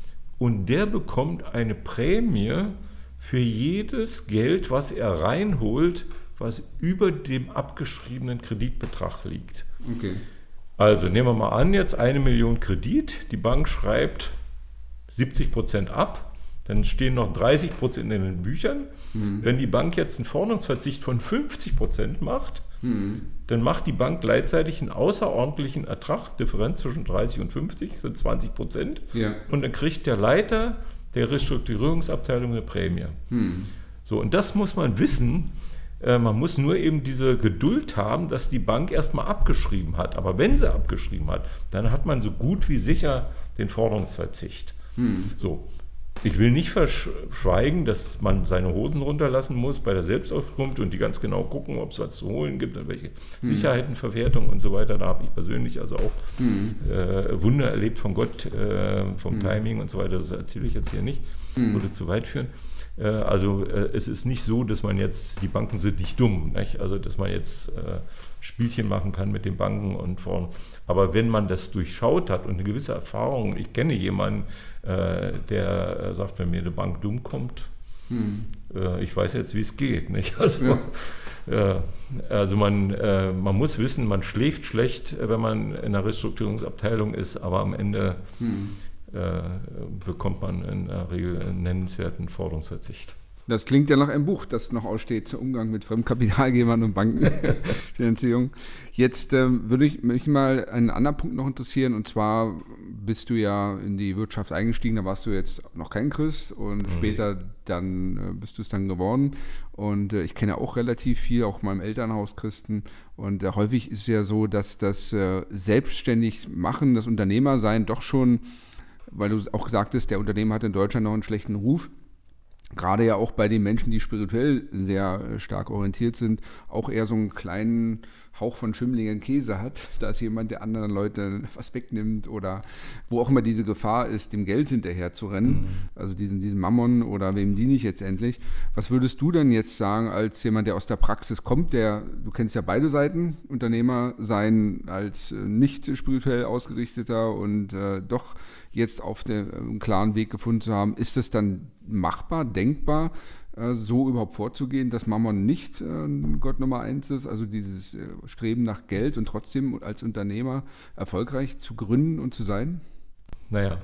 und der bekommt eine Prämie für jedes Geld, was er reinholt, was über dem abgeschriebenen Kreditbetrag liegt. Okay. Also nehmen wir mal an, jetzt eine Million Kredit, die Bank schreibt siebzig Prozent ab, dann stehen noch dreißig Prozent in den Büchern. Mhm. Wenn die Bank jetzt einen Forderungsverzicht von fünfzig Prozent macht, mhm. dann macht die Bank gleichzeitig einen außerordentlichen Ertrag, Differenz zwischen dreißig und fünfzig, sind zwanzig Prozent. Ja. Und dann kriegt der Leiter der Restrukturierungsabteilung eine Prämie. Hm. So, und das muss man wissen. Äh, man muss nur eben diese Geduld haben, dass die Bank erstmal abgeschrieben hat. Aber wenn sie abgeschrieben hat, dann hat man so gut wie sicher den Forderungsverzicht. Hm. So. Ich will nicht verschweigen, dass man seine Hosen runterlassen muss bei der Selbstauskunft und die ganz genau gucken, ob es was zu holen gibt und welche hm. Sicherheitenverwertung und so weiter. Da habe ich persönlich also auch hm. äh, Wunder erlebt von Gott, äh, vom hm. Timing und so weiter. Das erzähle ich jetzt hier nicht, hm. würde zu weit führen. Äh, also äh, es ist nicht so, dass man jetzt, die Banken sind nicht dumm, nicht? Also dass man jetzt äh, Spielchen machen kann mit den Banken und vorn. Aber wenn man das durchschaut hat und eine gewisse Erfahrung, ich kenne jemanden, äh, der sagt, wenn mir eine Bank dumm kommt, hm. äh, ich weiß jetzt, wie es geht. Nicht? Also, ja. äh, also man, äh, man muss wissen, man schläft schlecht, wenn man in einer Restrukturierungsabteilung ist, aber am Ende hm. äh, bekommt man in der Regel einen nennenswerten Forderungsverzicht. Das klingt ja nach einem Buch, das noch aussteht, zum Umgang mit Fremdkapitalgebern und Bankenfinanzierung. Jetzt ähm, würde ich mich mal einen anderen Punkt noch interessieren, und zwar bist du ja in die Wirtschaft eingestiegen, da warst du jetzt noch kein Christ und mhm. später dann äh, bist du es dann geworden. Und äh, ich kenne auch relativ viel, auch in meinem Elternhaus Christen. Und äh, häufig ist es ja so, dass das äh, selbstständig machen, das Unternehmersein doch schon, weil du auch gesagt hast, der Unternehmer hat in Deutschland noch einen schlechten Ruf. Gerade ja auch bei den Menschen, die spirituell sehr stark orientiert sind, auch eher so einen kleinen Hauch von schimmligen Käse hat. Da ist jemand, der anderen Leute was wegnimmt oder wo auch immer diese Gefahr ist, dem Geld hinterher zu rennen. Mhm. Also diesen, diesen Mammon oder wem diene ich jetzt endlich. Was würdest du denn jetzt sagen als jemand, der aus der Praxis kommt, der, du kennst ja beide Seiten, Unternehmer sein als nicht spirituell ausgerichteter und äh, doch jetzt auf den äh, klaren Weg gefunden zu haben. Ist es dann machbar, denkbar, äh, so überhaupt vorzugehen, dass Mammon nicht äh, Gott Nummer eins ist, also dieses äh, Streben nach Geld und trotzdem als Unternehmer erfolgreich zu gründen und zu sein? Naja,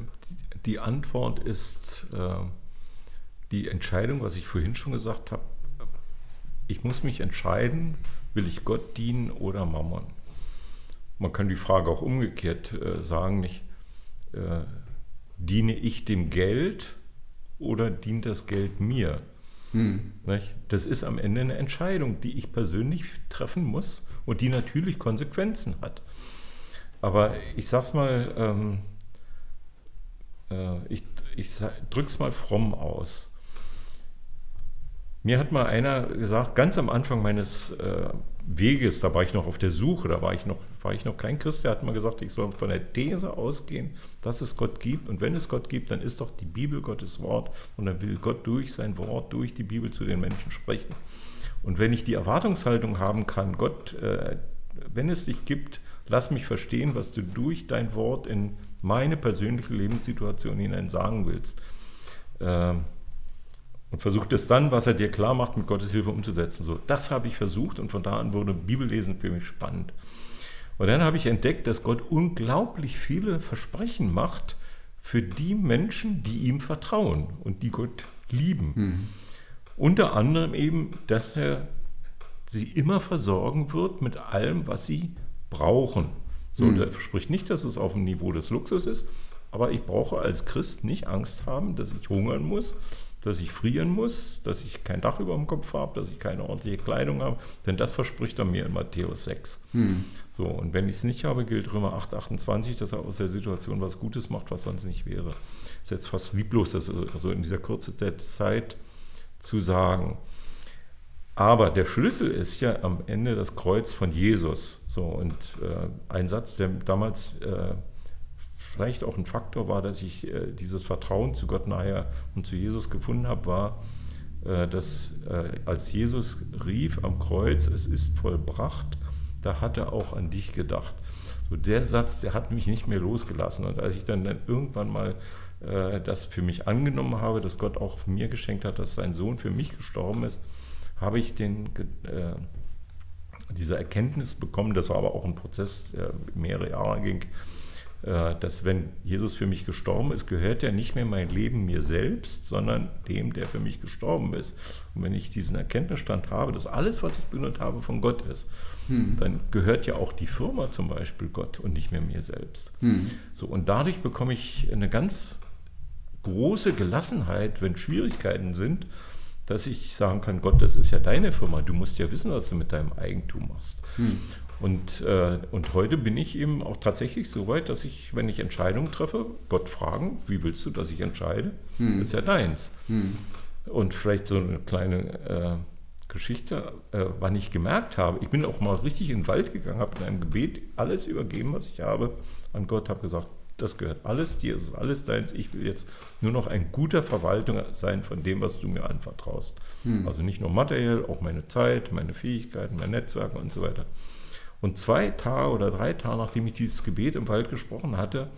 die Antwort ist äh, die Entscheidung, was ich vorhin schon gesagt habe. Ich muss mich entscheiden, will ich Gott dienen oder Mammon? Man kann die Frage auch umgekehrt äh, sagen, nicht, äh, diene ich dem Geld oder dient das Geld mir? Hm. Das ist am Ende eine Entscheidung, die ich persönlich treffen muss und die natürlich Konsequenzen hat. Aber ich sag's mal, ähm, äh, ich, ich drück's mal fromm aus. Mir hat mal einer gesagt, ganz am Anfang meines äh, Weges, da war ich noch auf der Suche, da war ich noch, war ich noch kein Christ, der hat mal gesagt, ich soll von der These ausgehen, dass es Gott gibt. Und wenn es Gott gibt, dann ist doch die Bibel Gottes Wort und dann will Gott durch sein Wort, durch die Bibel zu den Menschen sprechen. Und wenn ich die Erwartungshaltung haben kann, Gott, äh, wenn es dich gibt, lass mich verstehen, was du durch dein Wort in meine persönliche Lebenssituation hinein sagen willst. Äh, Und versucht es dann, was er dir klar macht, mit Gottes Hilfe umzusetzen. So, das habe ich versucht und von da an wurde Bibellesen für mich spannend. Und dann habe ich entdeckt, dass Gott unglaublich viele Versprechen macht für die Menschen, die ihm vertrauen und die Gott lieben. Mhm. Unter anderem eben, dass er sie immer versorgen wird mit allem, was sie brauchen. So, mhm. Der verspricht nicht, dass es auf dem Niveau des Luxus ist, aber ich brauche als Christ nicht Angst haben, dass ich hungern muss, dass ich frieren muss, dass ich kein Dach über dem Kopf habe, dass ich keine ordentliche Kleidung habe, denn das verspricht er mir in Matthäus sechs. Hm. So, und wenn ich es nicht habe, gilt Römer acht, achtundzwanzig, dass er aus der Situation was Gutes macht, was sonst nicht wäre. Das ist jetzt fast lieblos, das also in dieser kurzen Zeit zu sagen. Aber der Schlüssel ist ja am Ende das Kreuz von Jesus. So, und äh, ein Satz, der damals äh, vielleicht auch ein Faktor war, dass ich äh, dieses Vertrauen zu Gott nachher und zu Jesus gefunden habe, war, äh, dass äh, als Jesus rief am Kreuz, es ist vollbracht, da hat er auch an dich gedacht. So, der Satz, der hat mich nicht mehr losgelassen. Und als ich dann, dann irgendwann mal äh, das für mich angenommen habe, dass Gott auch mir geschenkt hat, dass sein Sohn für mich gestorben ist, habe ich den, äh, diese Erkenntnis bekommen, das war aber auch ein Prozess, der mehrere Jahre ging, äh, dass wenn Jesus für mich gestorben ist, gehört ja nicht mehr mein Leben mir selbst, sondern dem, der für mich gestorben ist. Und wenn ich diesen Erkenntnisstand habe, dass alles, was ich benutzt habe, von Gott ist, hm. dann gehört ja auch die Firma zum Beispiel Gott und nicht mehr mir selbst. Hm. So, und dadurch bekomme ich eine ganz große Gelassenheit, wenn Schwierigkeiten sind, dass ich sagen kann, Gott, das ist ja deine Firma, du musst ja wissen, was du mit deinem Eigentum machst. Hm. Und, äh, und heute bin ich eben auch tatsächlich so weit, dass ich, wenn ich Entscheidungen treffe, Gott fragen, wie willst du, dass ich entscheide? Hm. Das ist ja deins. Hm. Und vielleicht so eine kleine äh, Geschichte, äh, wann ich gemerkt habe, ich bin auch mal richtig in den Wald gegangen, habe in einem Gebet alles übergeben, was ich habe, an Gott, habe gesagt, das gehört alles dir, es ist alles deins. Ich will jetzt nur noch ein guter Verwalter sein von dem, was du mir anvertraust. Hm. Also nicht nur materiell, auch meine Zeit, meine Fähigkeiten, mein Netzwerk und so weiter. Und zwei Tage oder drei Tage, nachdem ich dieses Gebet im Wald gesprochen hatte,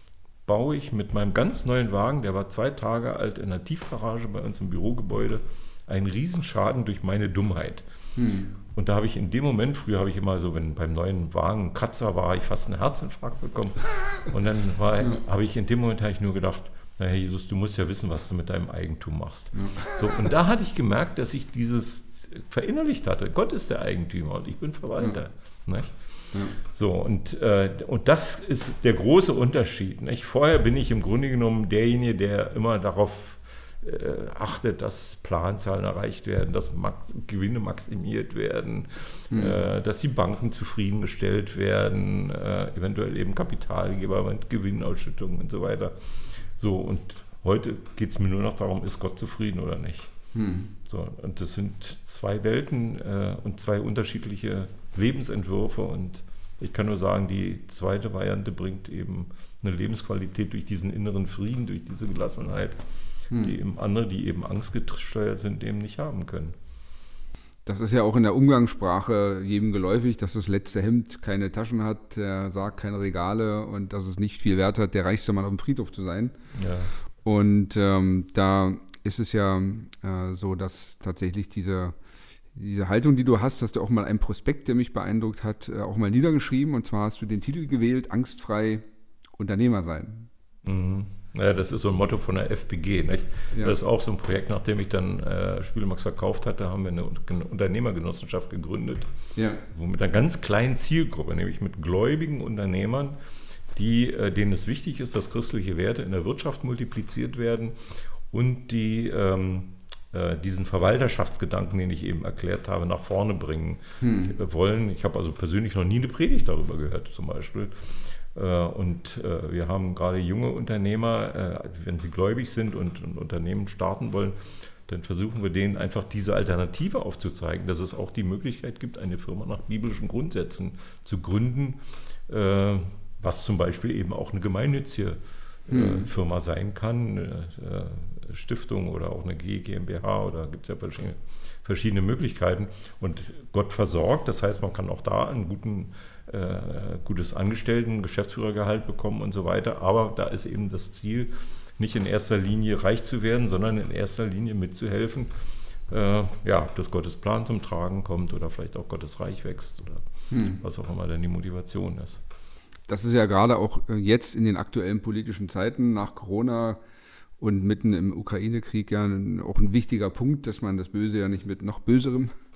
baue ich mit meinem ganz neuen Wagen, der war zwei Tage alt, in der Tiefgarage bei uns im Bürogebäude, einen Riesenschaden durch meine Dummheit. Hm. Und da habe ich in dem Moment, früher habe ich immer so, wenn beim neuen Wagen ein Kratzer war, ich fast einen Herzinfarkt bekommen. Und dann war, ja. habe ich in dem Moment habe ich nur gedacht, naja, Jesus, du musst ja wissen, was du mit deinem Eigentum machst. Ja. So, und da hatte ich gemerkt, dass ich dieses verinnerlicht hatte. Gott ist der Eigentümer und ich bin Verwalter. Ja. Nicht? Ja. So, und, äh, und das ist der große Unterschied. Nicht? Vorher bin ich im Grunde genommen derjenige, der immer darauf äh, achtet, dass Planzahlen erreicht werden, dass Max- Gewinne maximiert werden, mhm. äh, dass die Banken zufriedengestellt werden, äh, eventuell eben Kapitalgeber mit Gewinnausschüttungen und so weiter. So, und heute geht es mir nur noch darum, ist Gott zufrieden oder nicht. Mhm. So, und das sind zwei Welten äh, und zwei unterschiedliche Lebensentwürfe, und ich kann nur sagen, die zweite Variante bringt eben eine Lebensqualität durch diesen inneren Frieden, durch diese Gelassenheit, die eben andere, die eben angstgesteuert sind, eben nicht haben können. Das ist ja auch in der Umgangssprache jedem geläufig, dass das letzte Hemd keine Taschen hat, der Sarg keine Regale und dass es nicht viel Wert hat, der reichste Mann auf dem Friedhof zu sein. Ja. Und ähm, da ist es ja äh, so, dass tatsächlich diese, diese Haltung, die du hast, hast du auch mal einen Prospekt, der mich beeindruckt hat, äh, auch mal niedergeschrieben. Und zwar hast du den Titel gewählt, Angstfrei Unternehmer sein. Mhm. Ja, das ist so ein Motto von der F B G. Nicht? Ja. Das ist auch so ein Projekt, nachdem ich dann äh, Spülemax verkauft hatte, haben wir eine, eine Unternehmergenossenschaft gegründet, ja. wo mit einer ganz kleinen Zielgruppe, nämlich mit gläubigen Unternehmern, die, äh, denen es wichtig ist, dass christliche Werte in der Wirtschaft multipliziert werden und die ähm, äh, diesen Verwalterschaftsgedanken, den ich eben erklärt habe, nach vorne bringen hm. wollen. Ich habe also persönlich noch nie eine Predigt darüber gehört, zum Beispiel. Und wir haben gerade junge Unternehmer, wenn sie gläubig sind und ein Unternehmen starten wollen, dann versuchen wir denen einfach diese Alternative aufzuzeigen, dass es auch die Möglichkeit gibt, eine Firma nach biblischen Grundsätzen zu gründen, was zum Beispiel eben auch eine gemeinnützige hm. Firma sein kann, eine Stiftung oder auch eine GmbH, oder gibt es ja verschiedene, verschiedene Möglichkeiten. Und Gott versorgt, das heißt, man kann auch da einen guten Äh, gutes Angestellten-, Geschäftsführergehalt bekommen und so weiter. Aber da ist eben das Ziel, nicht in erster Linie reich zu werden, sondern in erster Linie mitzuhelfen, äh, ja, dass Gottes Plan zum Tragen kommt oder vielleicht auch Gottes Reich wächst oder hm. was auch immer dann die Motivation ist. Das ist ja gerade auch jetzt in den aktuellen politischen Zeiten nach Corona und mitten im Ukraine-Krieg ja auch ein wichtiger Punkt, dass man das Böse ja nicht mit noch Böserem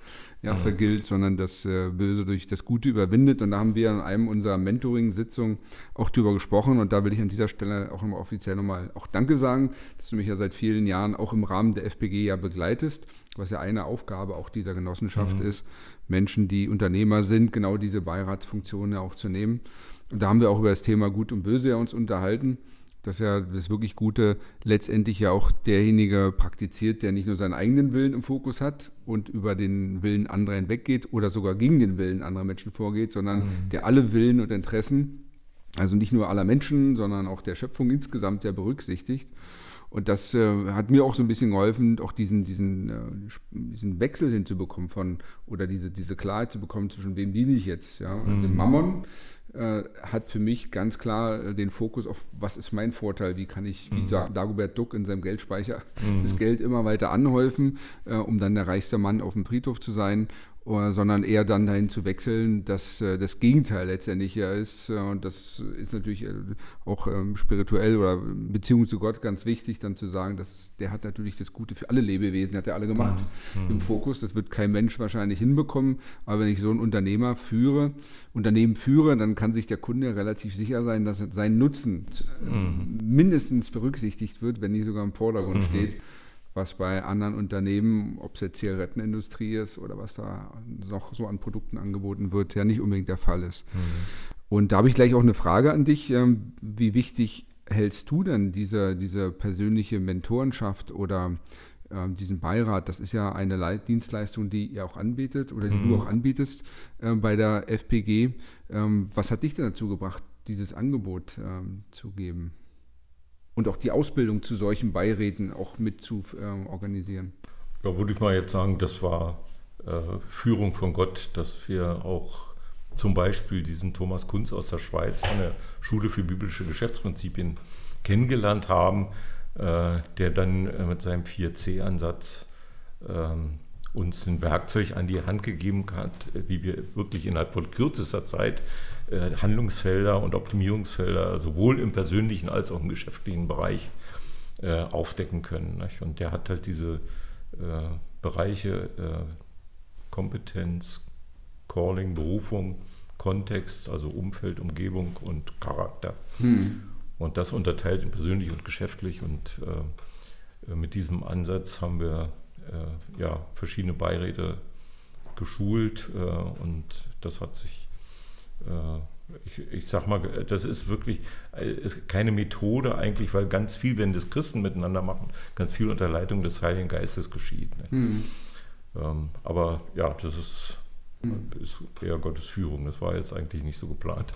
ja, mhm. vergilt, sondern das äh, Böse durch das Gute überwindet. Und da haben wir in einem unserer Mentoring-Sitzungen auch drüber gesprochen. Und da will ich an dieser Stelle auch nochmal offiziell nochmal auch Danke sagen, dass du mich ja seit vielen Jahren auch im Rahmen der F P G ja begleitest, was ja eine Aufgabe auch dieser Genossenschaft mhm. ist, Menschen, die Unternehmer sind, genau diese Beiratsfunktionen ja auch zu nehmen. Und da haben wir auch über das Thema Gut und Böse ja uns unterhalten, dass ja das wirklich Gute letztendlich ja auch derjenige praktiziert, der nicht nur seinen eigenen Willen im Fokus hat und über den Willen anderer hinweggeht oder sogar gegen den Willen anderer Menschen vorgeht, sondern mhm. der alle Willen und Interessen, also nicht nur aller Menschen, sondern auch der Schöpfung insgesamt ja berücksichtigt. Und das äh, hat mir auch so ein bisschen geholfen, auch diesen, diesen, äh, diesen Wechsel hinzubekommen von, oder diese, diese Klarheit zu bekommen, zwischen wem diene ich jetzt. Ja? Mhm. Dem Mammon äh, hat für mich ganz klar äh, den Fokus auf, was ist mein Vorteil, wie kann ich, wie mhm. Dagobert Duck in seinem Geldspeicher, mhm. das Geld immer weiter anhäufen, äh, um dann der reichste Mann auf dem Friedhof zu sein. Sondern eher dann dahin zu wechseln, dass äh, das Gegenteil letztendlich ja ist. Äh, und das ist natürlich äh, auch ähm, spirituell oder Beziehung zu Gott ganz wichtig, dann zu sagen, dass der hat natürlich das Gute für alle Lebewesen, hat er alle gemacht mhm. im Fokus. Das wird kein Mensch wahrscheinlich hinbekommen. Aber wenn ich so einen Unternehmer führe, Unternehmen führe, dann kann sich der Kunde relativ sicher sein, dass sein Nutzen mhm. mindestens berücksichtigt wird, wenn nicht sogar im Vordergrund mhm. steht. Was bei anderen Unternehmen, ob es jetzt Zigarettenindustrie ist oder was da noch so an Produkten angeboten wird, ja nicht unbedingt der Fall ist. Mhm. Und da habe ich gleich auch eine Frage an dich. Wie wichtig hältst du denn diese, diese persönliche Mentorenschaft oder äh, diesen Beirat? Das ist ja eine Le- Dienstleistung, die ihr auch anbietet oder die mhm. du auch anbietest äh, bei der F P G. Ähm, was hat dich denn dazu gebracht, dieses Angebot ähm, zu geben? Und auch die Ausbildung zu solchen Beiräten auch mit zu äh, organisieren. Ja, würde ich mal jetzt sagen, das war äh, Führung von Gott, dass wir auch zum Beispiel diesen Thomas Kunz aus der Schweiz von der Schule für biblische Geschäftsprinzipien kennengelernt haben, äh, der dann äh, mit seinem vier C Ansatz äh, uns ein Werkzeug an die Hand gegeben hat, wie wir wirklich innerhalb von kürzester Zeit äh, Handlungsfelder und Optimierungsfelder sowohl im persönlichen als auch im geschäftlichen Bereich äh, aufdecken können. Nicht? Und der hat halt diese äh, Bereiche äh, Kompetenz, Calling, Berufung, Kontext, also Umfeld, Umgebung und Charakter. Hm. Und das unterteilt in persönlich und geschäftlich. Und äh, mit diesem Ansatz haben wir äh, ja, verschiedene Beiräte geschult. Äh, und das hat sich, äh, ich, ich sag mal, das ist wirklich keine Methode eigentlich, weil ganz viel, wenn das Christen miteinander machen, ganz viel unter Leitung des Heiligen Geistes geschieht. Ne? Hm. Ähm, aber ja, das ist... ist eher Gottes Führung. Das war jetzt eigentlich nicht so geplant.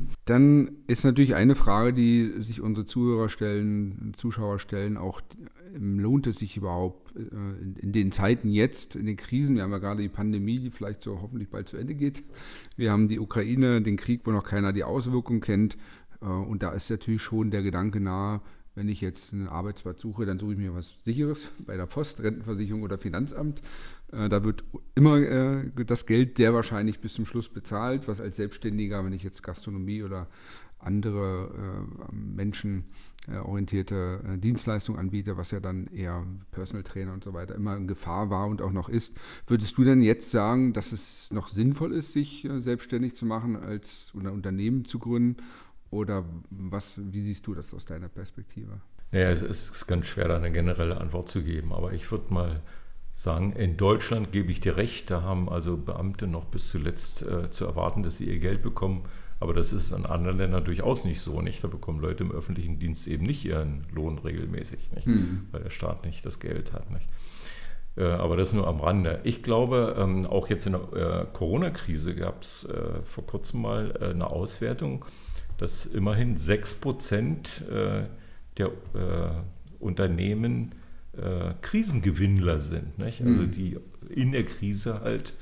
Dann ist natürlich eine Frage, die sich unsere Zuhörer stellen, Zuschauer stellen, auch lohnt es sich überhaupt in den Zeiten jetzt, in den Krisen, wir haben ja gerade die Pandemie, die vielleicht so hoffentlich bald zu Ende geht. Wir haben die Ukraine, den Krieg, wo noch keiner die Auswirkungen kennt. Und da ist natürlich schon der Gedanke nahe, wenn ich jetzt einen Arbeitsplatz suche, dann suche ich mir was Sicheres bei der Post, Rentenversicherung oder Finanzamt. Äh, da wird immer äh, das Geld sehr wahrscheinlich bis zum Schluss bezahlt, was als Selbstständiger, wenn ich jetzt Gastronomie oder andere äh, menschenorientierte äh, Dienstleistungen anbiete, was ja dann eher Personal Trainer und so weiter immer in Gefahr war und auch noch ist. Würdest du denn jetzt sagen, dass es noch sinnvoll ist, sich äh, selbstständig zu machen, als oder ein Unternehmen zu gründen? Oder was, wie siehst du das aus deiner Perspektive? Naja, es ist ganz schwer, da eine generelle Antwort zu geben. Aber ich würde mal sagen, in Deutschland gebe ich dir recht, da haben also Beamte noch bis zuletzt äh, zu erwarten, dass sie ihr Geld bekommen. Aber das ist in anderen Ländern durchaus nicht so. Nicht? Da bekommen Leute im öffentlichen Dienst eben nicht ihren Lohn regelmäßig, nicht? Hm. Weil der Staat nicht das Geld hat. Nicht? Äh, aber das nur am Rande. Ich glaube, ähm, auch jetzt in der äh, Corona-Krise gab es äh, vor kurzem mal äh, eine Auswertung, dass immerhin sechs Prozent äh, der äh, Unternehmen äh, Krisengewinnler sind. Nicht? Also mhm. die in der Krise halt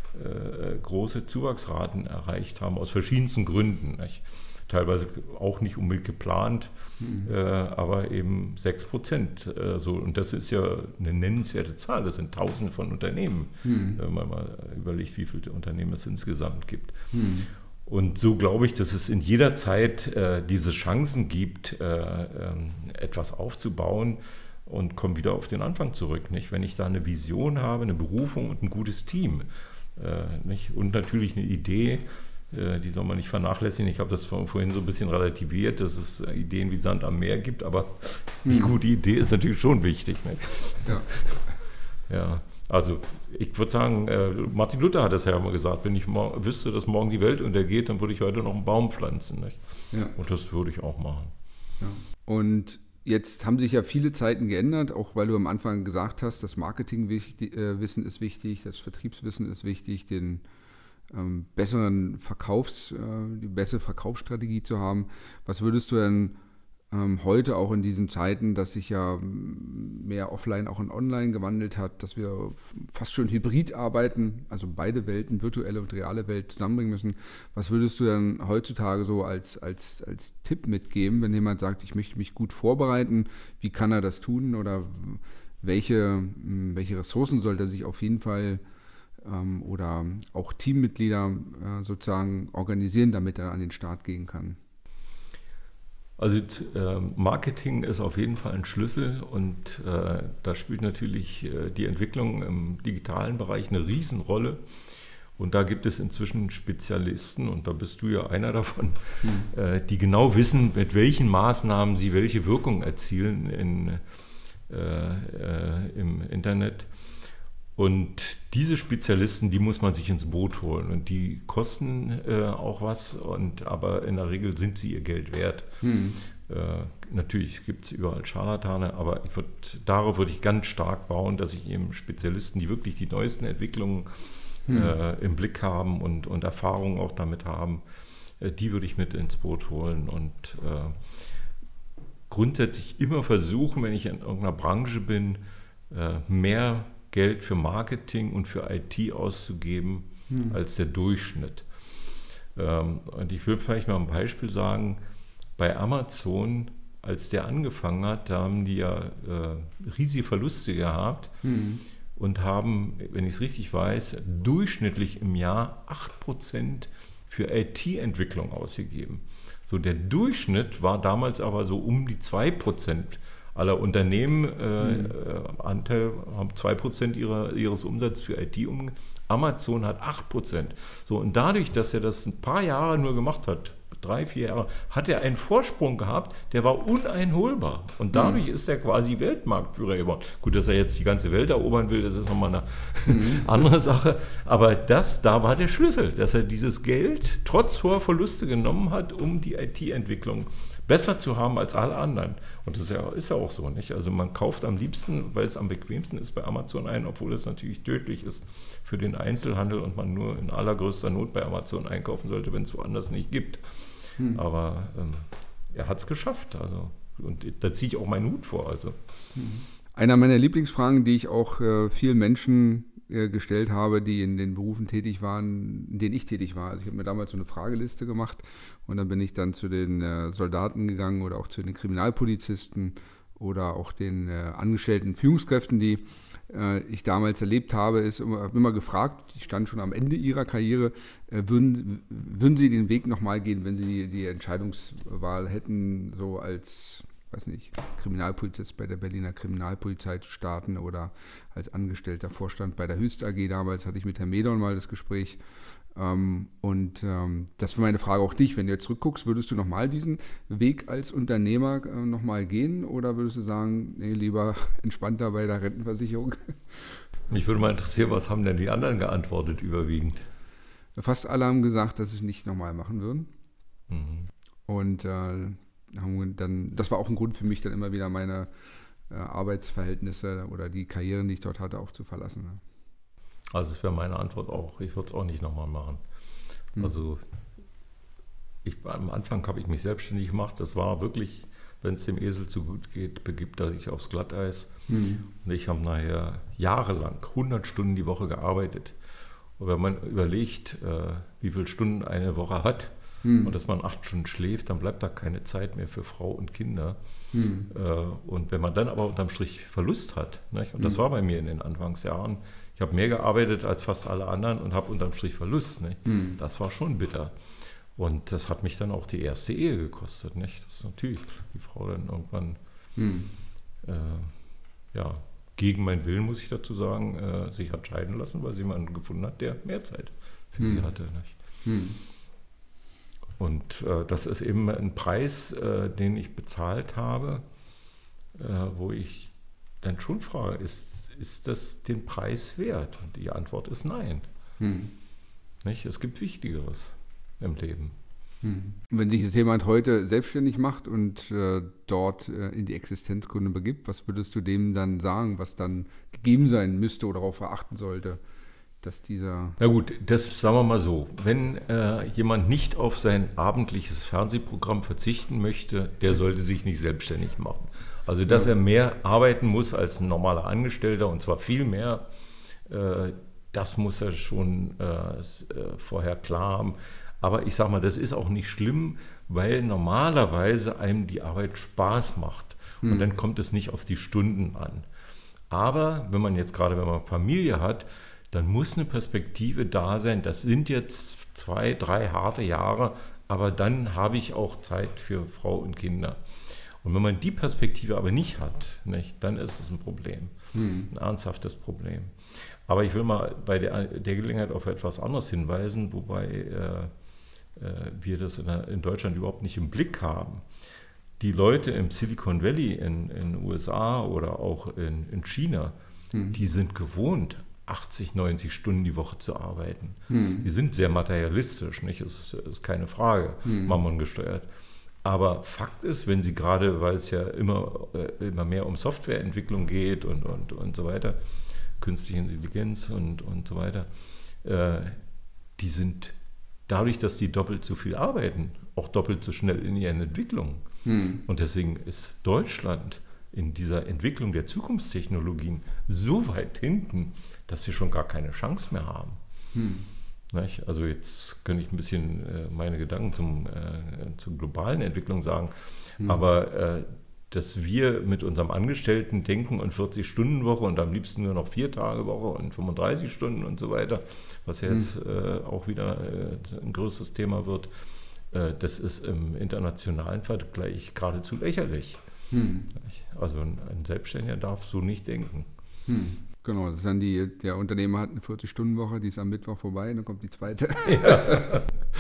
äh, große Zuwachsraten erreicht haben, aus verschiedensten Gründen. Nicht? Teilweise auch nicht unbedingt geplant, mhm. äh, aber eben sechs Prozent. Äh, so. Und das ist ja eine nennenswerte Zahl. Das sind Tausende von Unternehmen, mhm. wenn man mal überlegt, wie viele Unternehmen es insgesamt gibt. Mhm. Und so glaube ich, dass es in jeder Zeit äh, diese Chancen gibt, äh, äh, etwas aufzubauen, und komme wieder auf den Anfang zurück. Nicht? Wenn ich da eine Vision habe, eine Berufung und ein gutes Team, äh, nicht? Und natürlich eine Idee, äh, die soll man nicht vernachlässigen. Ich habe das vorhin so ein bisschen relativiert, dass es Ideen wie Sand am Meer gibt, aber die gute Idee ist natürlich schon wichtig. Nicht? Ja. Ja, also ich würde sagen, äh, Martin Luther hat das ja immer gesagt, wenn ich mor- wüsste, dass morgen die Welt untergeht, dann würde ich heute noch einen Baum pflanzen. Nicht? Ja. Und das würde ich auch machen. Ja. Und jetzt haben sich ja viele Zeiten geändert, auch weil du am Anfang gesagt hast, das Marketingwissen ist wichtig, das Vertriebswissen ist wichtig, den ähm, besseren Verkaufs, äh, die bessere Verkaufsstrategie zu haben. Was würdest du denn ähm, heute auch in diesen Zeiten, dass sich ja mehr offline auch in online gewandelt hat, dass wir fast schon hybrid arbeiten, also beide Welten, virtuelle und reale Welt zusammenbringen müssen. Was würdest du dann heutzutage so als, als, als Tipp mitgeben, wenn jemand sagt, ich möchte mich gut vorbereiten, wie kann er das tun oder welche, welche Ressourcen sollte er sich auf jeden Fall ähm, oder auch Teammitglieder äh, sozusagen organisieren, damit er an den Start gehen kann? Also äh, Marketing ist auf jeden Fall ein Schlüssel und äh, da spielt natürlich äh, die Entwicklung im digitalen Bereich eine Riesenrolle. Und da gibt es inzwischen Spezialisten, und da bist du ja einer davon, mhm. äh, die genau wissen, mit welchen Maßnahmen sie welche Wirkung erzielen in, äh, äh, im Internet. Und diese Spezialisten, die muss man sich ins Boot holen und die kosten äh, auch was, und, aber in der Regel sind sie ihr Geld wert. Hm. Äh, natürlich gibt es überall Scharlatane, aber ich würd, darauf würde ich ganz stark bauen, dass ich eben Spezialisten, die wirklich die neuesten Entwicklungen hm. äh, im Blick haben und, und Erfahrungen auch damit haben, äh, die würde ich mit ins Boot holen und äh, grundsätzlich immer versuchen, wenn ich in irgendeiner Branche bin, äh, mehr Geld für Marketing und für I T auszugeben hm. als der Durchschnitt. Ähm, und ich will vielleicht mal ein Beispiel sagen, bei Amazon, als der angefangen hat, da haben die ja äh, riesige Verluste gehabt hm. und haben, wenn ich es richtig weiß, durchschnittlich im Jahr acht Prozent für I T-Entwicklung ausgegeben. So, der Durchschnitt war damals aber so um die zwei Prozent. Aller Unternehmen äh, mhm. Anteil haben zwei Prozent ihrer, ihres Umsatzes für I T um. Amazon hat acht Prozent. So, und dadurch, dass er das ein paar Jahre nur gemacht hat, drei, vier Jahre, hat er einen Vorsprung gehabt, der war uneinholbar. Und dadurch mhm. ist er quasi Weltmarktführer geworden. Gut, dass er jetzt die ganze Welt erobern will, das ist nochmal eine mhm. andere Sache. Aber das, da war der Schlüssel, dass er dieses Geld trotz hoher Verluste genommen hat, um die I T-Entwicklung besser zu haben als alle anderen. Und das ist ja, ist ja auch so, nicht? Also man kauft am liebsten, weil es am bequemsten ist, bei Amazon ein, obwohl es natürlich tödlich ist für den Einzelhandel und man nur in allergrößter Not bei Amazon einkaufen sollte, wenn es woanders nicht gibt. Hm. Aber ähm, er hat es geschafft. Also, und da ziehe ich auch meinen Hut vor. Also. Einer meiner Lieblingsfragen, die ich auch äh, vielen Menschen äh, gestellt habe, die in den Berufen tätig waren, in denen ich tätig war. Also ich habe mir damals so eine Frageliste gemacht und dann bin ich dann zu den äh, Soldaten gegangen oder auch zu den Kriminalpolizisten oder auch den äh, angestellten Führungskräften, die äh, ich damals erlebt habe, ist immer, habe immer gefragt, die standen schon am Ende ihrer Karriere, äh, würden, würden sie den Weg nochmal gehen, wenn sie die, die Entscheidungswahl hätten, so als, weiß nicht, Kriminalpolizist bei der Berliner Kriminalpolizei zu starten oder als angestellter Vorstand bei der Höchst A G. Damals hatte ich mit Herrn Medorn mal das Gespräch. Ähm, und ähm, das wäre meine Frage auch dich, wenn du jetzt zurückguckst, würdest du nochmal diesen Weg als Unternehmer äh, nochmal gehen oder würdest du sagen, nee, lieber entspannter bei der Rentenversicherung? Mich würde mal interessieren, was haben denn die anderen geantwortet überwiegend? Fast alle haben gesagt, dass sie es nicht nochmal machen würden. Mhm. Und äh, dann, das war auch ein Grund für mich, dann immer wieder meine äh, Arbeitsverhältnisse oder die Karrieren, die ich dort hatte, auch zu verlassen. Ne? Also das wäre meine Antwort auch. Ich würde es auch nicht nochmal machen. Hm. Also ich, am Anfang habe ich mich selbstständig gemacht. Das war wirklich, wenn es dem Esel zu gut geht, begibt er sich aufs Glatteis. Hm. Und ich habe nachher jahrelang hundert Stunden die Woche gearbeitet. Und wenn man überlegt, äh, wie viele Stunden eine Woche hat, hm. und dass man acht Stunden schläft, dann bleibt da keine Zeit mehr für Frau und Kinder. Hm. Äh, und wenn man dann aber unterm Strich Verlust hat, nicht? Und hm. das war bei mir in den Anfangsjahren, ich habe mehr gearbeitet als fast alle anderen und habe unterm Strich Verlust. Nicht? Hm. Das war schon bitter. Und das hat mich dann auch die erste Ehe gekostet. Nicht? Das ist natürlich die Frau dann irgendwann hm. äh, ja, gegen meinen Willen, muss ich dazu sagen, äh, sich hat scheiden lassen, weil sie jemanden gefunden hat, der mehr Zeit für hm. sie hatte. Nicht? Hm. Und äh, das ist eben ein Preis, äh, den ich bezahlt habe, äh, wo ich dann schon frage, ist, ist das den Preis wert? Und die Antwort ist nein. Hm. Nicht? Es gibt Wichtigeres im Leben. Hm. Wenn sich jetzt jemand heute selbstständig macht und äh, dort äh, in die Existenzgründe begibt, was würdest du dem dann sagen, was dann gegeben sein müsste oder darauf achten sollte, dass dieser... Na gut, das sagen wir mal so, wenn äh, jemand nicht auf sein abendliches Fernsehprogramm verzichten möchte, der sollte sich nicht selbstständig machen. Also, dass ja. er mehr arbeiten muss als ein normaler Angestellter, und zwar viel mehr, äh, das muss er schon äh, vorher klar haben. Aber ich sage mal, das ist auch nicht schlimm, weil normalerweise einem die Arbeit Spaß macht. Hm. Und dann kommt es nicht auf die Stunden an. Aber wenn man jetzt gerade, wenn man Familie hat, dann muss eine Perspektive da sein. Das sind jetzt zwei, drei harte Jahre, aber dann habe ich auch Zeit für Frau und Kinder. Und wenn man die Perspektive aber nicht hat, nicht, dann ist es ein Problem, hm. ein ernsthaftes Problem. Aber ich will mal bei der, der Gelegenheit auf etwas anderes hinweisen, wobei äh, äh, wir das in, in Deutschland überhaupt nicht im Blick haben. Die Leute im Silicon Valley in den U S A oder auch in, in China, hm. die sind gewohnt, achtzig, neunzig Stunden die Woche zu arbeiten. Hm. Die sind sehr materialistisch, nicht? Das ist, ist keine Frage, hm. Mammon gesteuert. Aber Fakt ist, wenn sie gerade, weil es ja immer, äh, immer mehr um Softwareentwicklung geht und, und, und so weiter, künstliche Intelligenz und, und so weiter, äh, die sind dadurch, dass die doppelt so viel arbeiten, auch doppelt so schnell in ihren Entwicklungen. Hm. Und deswegen ist Deutschland in dieser Entwicklung der Zukunftstechnologien so weit hinten, dass wir schon gar keine Chance mehr haben. Hm. Also jetzt könnte ich ein bisschen äh, meine Gedanken zum, äh, zur globalen Entwicklung sagen, hm. aber äh, dass wir mit unserem Angestellten denken und vierzig-Stunden-Woche und am liebsten nur noch vier Tage Woche und fünfunddreißig Stunden und so weiter, was ja jetzt hm. äh, auch wieder äh, ein größeres Thema wird, äh, das ist im internationalen Vergleich geradezu lächerlich. Hm. Also ein, ein Selbstständiger darf so nicht denken. Hm. Genau, das ist dann die, der Unternehmer hat eine vierzig-Stunden-Woche, die ist am Mittwoch vorbei, dann kommt die zweite. Ja.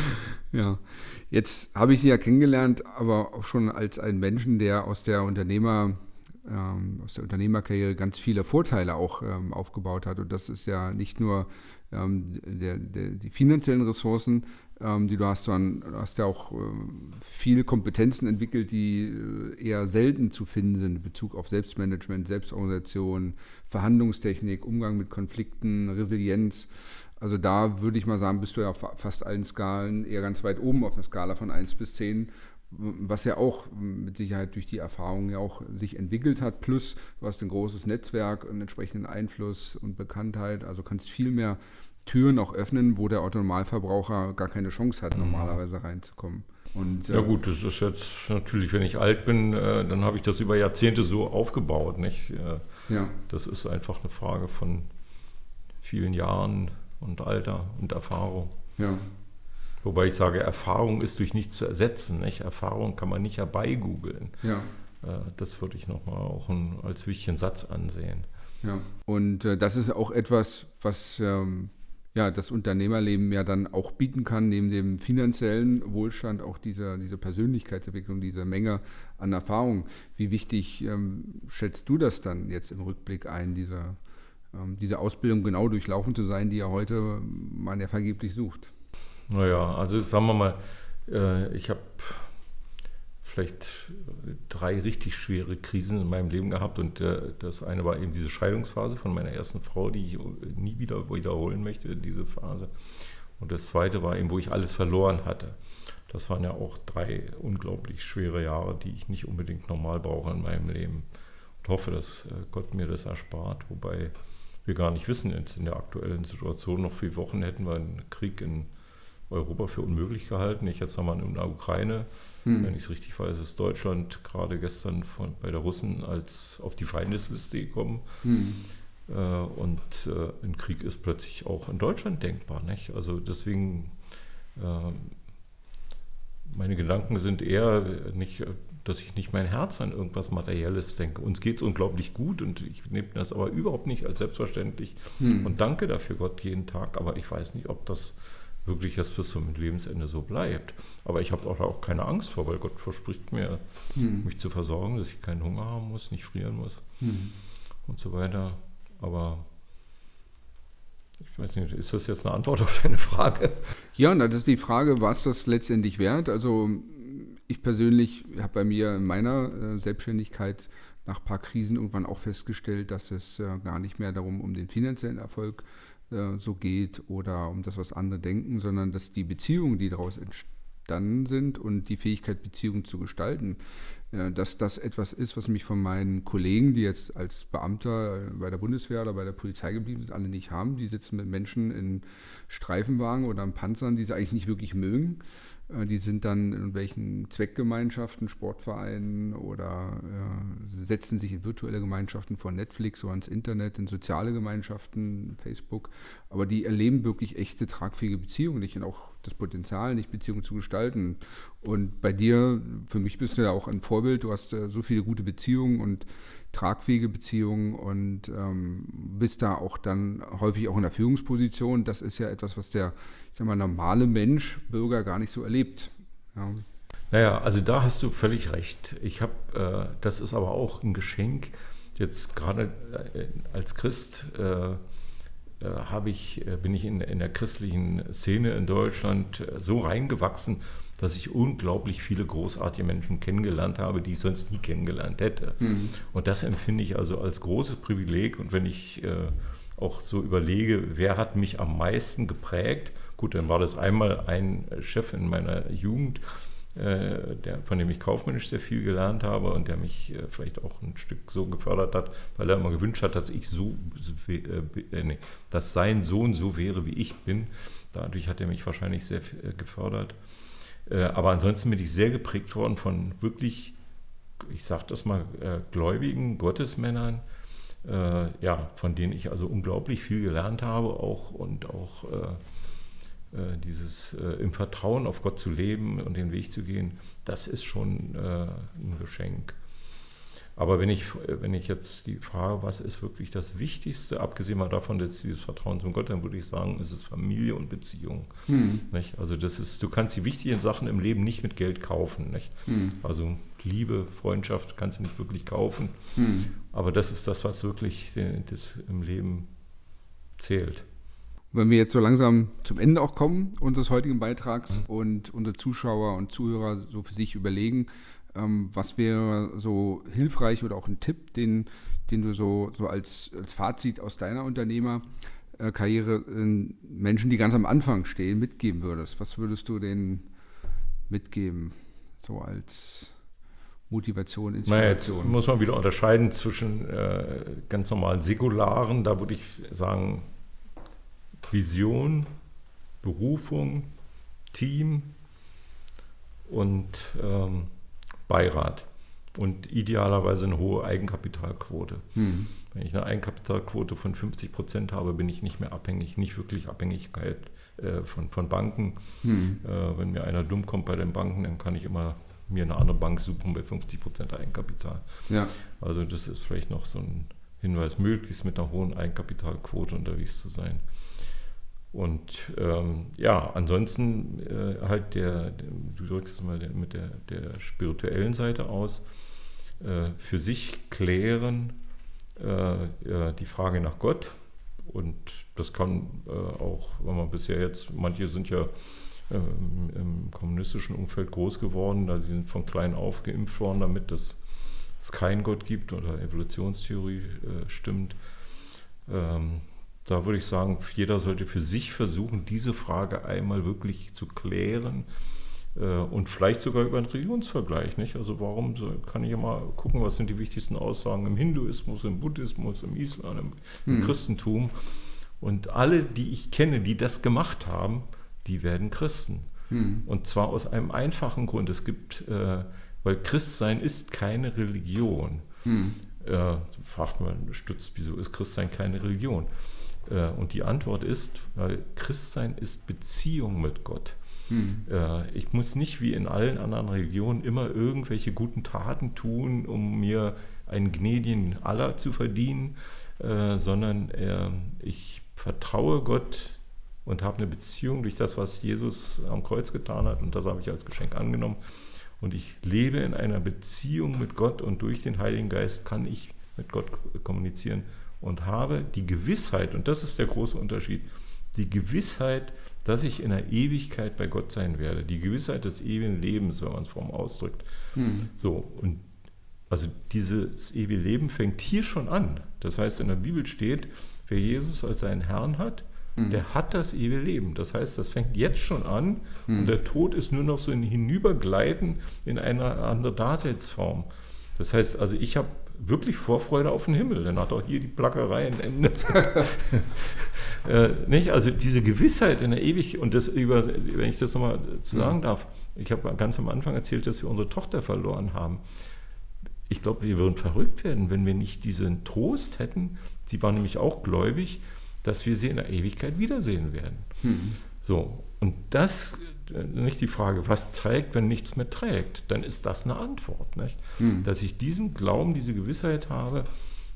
Ja. Jetzt habe ich Sie ja kennengelernt, aber auch schon als einen Menschen, der aus der Unternehmer, ähm, aus der Unternehmerkarriere ganz viele Vorteile auch ähm, aufgebaut hat. Und das ist ja nicht nur ähm, der, der, die finanziellen Ressourcen, ähm, die du hast, sondern du hast ja auch ähm, viele Kompetenzen entwickelt, die äh, eher selten zu finden sind in Bezug auf Selbstmanagement, Selbstorganisation, Verhandlungstechnik, Umgang mit Konflikten, Resilienz. Also da würde ich mal sagen, bist du ja auf fast allen Skalen eher ganz weit oben auf einer Skala von eins bis zehn, was ja auch mit Sicherheit durch die Erfahrung ja auch sich entwickelt hat. Plus du hast ein großes Netzwerk, einen entsprechenden Einfluss und Bekanntheit, also kannst viel mehr Türen auch öffnen, wo der Autonormalverbraucher gar keine Chance hat, normalerweise reinzukommen. Und, ja gut, das ist jetzt natürlich, wenn ich alt bin, äh, dann habe ich das über Jahrzehnte so aufgebaut. Nicht? Äh, ja. Das ist einfach eine Frage von vielen Jahren und Alter und Erfahrung. Ja. Wobei ich sage, Erfahrung ist durch nichts zu ersetzen. Nicht? Erfahrung kann man nicht herbeigoogeln. Ja. Äh, das würde ich nochmal auch ein, als wichtigen Satz ansehen. Ja. Und äh, das ist auch etwas, was ähm, ja, das Unternehmerleben ja dann auch bieten kann, neben dem finanziellen Wohlstand, auch diese, diese Persönlichkeitsentwicklung, diese Menge an Erfahrung. Wie wichtig ähm, schätzt du das dann jetzt im Rückblick ein, diese, ähm, diese Ausbildung genau durchlaufen zu sein, die ja heute man ja vergeblich sucht? Naja, also sagen wir mal, äh, ich habe vielleicht drei richtig schwere Krisen in meinem Leben gehabt und äh, das eine war eben diese Scheidungsphase von meiner ersten Frau, die ich nie wieder wiederholen möchte, diese Phase. Und das zweite war eben, wo ich alles verloren hatte. Das waren ja auch drei unglaublich schwere Jahre, die ich nicht unbedingt normal brauche in meinem Leben. Und hoffe, dass Gott mir das erspart, wobei wir gar nicht wissen, jetzt in der aktuellen Situation, noch vier Wochen hätten wir einen Krieg in Europa für unmöglich gehalten. Ich jetzt haben wir in der Ukraine. Hm. Wenn ich es richtig weiß, ist Deutschland gerade gestern von, bei der Russen als auf die Feindesliste gekommen. Hm. Äh, und äh, ein Krieg ist plötzlich auch in Deutschland denkbar. Nicht? Also deswegen, äh, meine Gedanken sind eher nicht dass ich nicht mein Herz an irgendwas Materielles denke. Uns geht es unglaublich gut und ich nehme das aber überhaupt nicht als selbstverständlich hm. und danke dafür Gott jeden Tag. Aber ich weiß nicht, ob das wirklich erst bis zum Lebensende so bleibt. Aber ich habe auch, auch keine Angst vor, weil Gott verspricht mir, hm. mich zu versorgen, dass ich keinen Hunger haben muss, nicht frieren muss hm. und so weiter. Aber ich weiß nicht, ist das jetzt eine Antwort auf deine Frage? Ja, na, das ist die Frage, was das letztendlich wert. Also ich persönlich habe bei mir in meiner äh, Selbstständigkeit nach ein paar Krisen irgendwann auch festgestellt, dass es äh, gar nicht mehr darum um den finanziellen Erfolg äh, so geht oder um das, was andere denken, sondern dass die Beziehungen, die daraus entstanden sind und die Fähigkeit, Beziehungen zu gestalten, äh, dass das etwas ist, was mich von meinen Kollegen, die jetzt als Beamter bei der Bundeswehr oder bei der Polizei geblieben sind, alle nicht haben. Die sitzen mit Menschen in Streifenwagen oder in Panzern, die sie eigentlich nicht wirklich mögen. Die sind dann in irgendwelchen Zweckgemeinschaften, Sportvereinen oder äh, setzen sich in virtuelle Gemeinschaften vor Netflix oder ins Internet, in soziale Gemeinschaften, Facebook. Aber die erleben wirklich echte, tragfähige Beziehungen nicht und auch das Potenzial, nicht Beziehungen zu gestalten. Und bei dir, für mich bist du ja auch ein Vorbild. Du hast äh, so viele gute Beziehungen und tragfähige Beziehungen und ähm, bist da auch dann häufig auch in der Führungsposition. Das ist ja etwas, was der, ich sag mal, normale Mensch, Bürger gar nicht so erlebt. Ja. Naja, also da hast du völlig recht. Ich habe, äh, das ist aber auch ein Geschenk. Jetzt gerade äh, als Christ äh, äh, habe ich, äh, bin ich in, in der christlichen Szene in Deutschland äh, so reingewachsen, dass ich unglaublich viele großartige Menschen kennengelernt habe, die ich sonst nie kennengelernt hätte. Mhm. Und das empfinde ich also als großes Privileg. Und wenn ich äh, auch so überlege, wer hat mich am meisten geprägt, gut, dann war das einmal ein Chef in meiner Jugend, äh, der, von dem ich kaufmännisch sehr viel gelernt habe und der mich äh, vielleicht auch ein Stück so gefördert hat, weil er immer gewünscht hat, dass ich so, äh, nee, dass sein Sohn so wäre, wie ich bin. Dadurch hat er mich wahrscheinlich sehr äh, gefördert. Aber ansonsten bin ich sehr geprägt worden von wirklich, ich sage das mal, äh, gläubigen Gottesmännern, äh, ja, von denen ich also unglaublich viel gelernt habe auch und auch äh, äh, dieses äh, im Vertrauen auf Gott zu leben und den Weg zu gehen, das ist schon äh, ein Geschenk. Aber wenn ich, wenn ich jetzt die Frage, was ist wirklich das Wichtigste, abgesehen mal davon, dass dieses Vertrauen zum Gott, dann würde ich sagen, ist es Familie und Beziehung. Hm. Nicht? Also das ist, du kannst die wichtigen Sachen im Leben nicht mit Geld kaufen. Nicht? Hm. Also Liebe, Freundschaft kannst du nicht wirklich kaufen. Hm. Aber das ist das, was wirklich das im Leben zählt. Wenn wir jetzt so langsam zum Ende auch kommen unseres heutigen Beitrags hm. und unsere Zuschauer und Zuhörer so für sich überlegen, was wäre so hilfreich oder auch ein Tipp, den, den du so, so als, als Fazit aus deiner Unternehmerkarriere Menschen, die ganz am Anfang stehen, mitgeben würdest? Was würdest du denen mitgeben, so als Motivation, Inspiration? Na, jetzt muss man wieder unterscheiden zwischen äh, ganz normalen säkularen, da würde ich sagen Vision, Berufung, Team und ähm, Beirat und idealerweise eine hohe Eigenkapitalquote. Hm. Wenn ich eine Eigenkapitalquote von fünfzig Prozent habe, bin ich nicht mehr abhängig, nicht wirklich Abhängigkeit äh, von, von Banken. Hm. Äh, wenn mir einer dumm kommt bei den Banken, dann kann ich immer mir eine andere Bank suchen bei fünfzig Prozent Eigenkapital. Ja. Also das ist vielleicht noch so ein Hinweis, möglichst mit einer hohen Eigenkapitalquote unterwegs zu sein. Und ähm, ja, ansonsten äh, halt der, der, du drückst mal der, mit der, der spirituellen Seite aus, äh, für sich klären äh, äh, die Frage nach Gott. Und das kann äh, auch, wenn man bisher jetzt, manche sind ja äh, im kommunistischen Umfeld groß geworden, da sind von klein auf geimpft worden, damit es, es keinen Gott gibt oder Evolutionstheorie äh, stimmt. Ähm, Da würde ich sagen, jeder sollte für sich versuchen, diese Frage einmal wirklich zu klären äh, und vielleicht sogar über einen Religionsvergleich. Nicht? Also warum so, kann ich immer gucken, was sind die wichtigsten Aussagen im Hinduismus, im Buddhismus, im Islam, im, im hm. Christentum. Und alle, die ich kenne, die das gemacht haben, die werden Christen. Hm. Und zwar aus einem einfachen Grund. Es gibt, äh, weil Christsein ist keine Religion. Hm. Äh, fragt man, stützt, wieso ist Christsein keine Religion? Und die Antwort ist, weil Christsein ist Beziehung mit Gott. Hm. Äh, ich muss nicht wie in allen anderen Religionen immer irgendwelche guten Taten tun, um mir einen gnädigen Allah zu verdienen, äh, sondern äh, ich vertraue Gott und habe eine Beziehung durch das, was Jesus am Kreuz getan hat, und das habe ich als Geschenk angenommen. Und ich lebe in einer Beziehung mit Gott, und durch den Heiligen Geist kann ich mit Gott kommunizieren und habe die Gewissheit, und das ist der große Unterschied, die Gewissheit, dass ich in der Ewigkeit bei Gott sein werde, die Gewissheit des ewigen Lebens, wenn man es fromm ausdrückt. Hm. So, und also dieses ewige Leben fängt hier schon an. Das heißt, in der Bibel steht, wer Jesus als seinen Herrn hat, hm. der hat das ewige Leben. Das heißt, das fängt jetzt schon an, hm. und der Tod ist nur noch so ein Hinübergleiten in eine andere Daseinsform. Das heißt, also ich habe wirklich Vorfreude auf den Himmel. Dann hat auch hier die Plackerei ein Ende. äh, nicht? Also diese Gewissheit in der Ewigkeit, und das über, wenn ich das nochmal sagen ja. darf, ich habe ganz am Anfang erzählt, dass wir unsere Tochter verloren haben. Ich glaube, wir würden verrückt werden, wenn wir nicht diesen Trost hätten, sie war nämlich auch gläubig, dass wir sie in der Ewigkeit wiedersehen werden. Hm. So, und das nicht die Frage, was trägt, wenn nichts mehr trägt, dann ist das eine Antwort, nicht? Hm. Dass ich diesen Glauben, diese Gewissheit habe,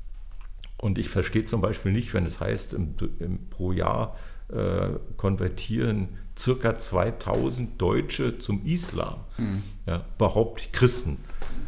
und ich verstehe zum Beispiel nicht, wenn es heißt, im, im, pro Jahr äh, konvertieren circa zweitausend Deutsche zum Islam, hm. ja, überhaupt Christen.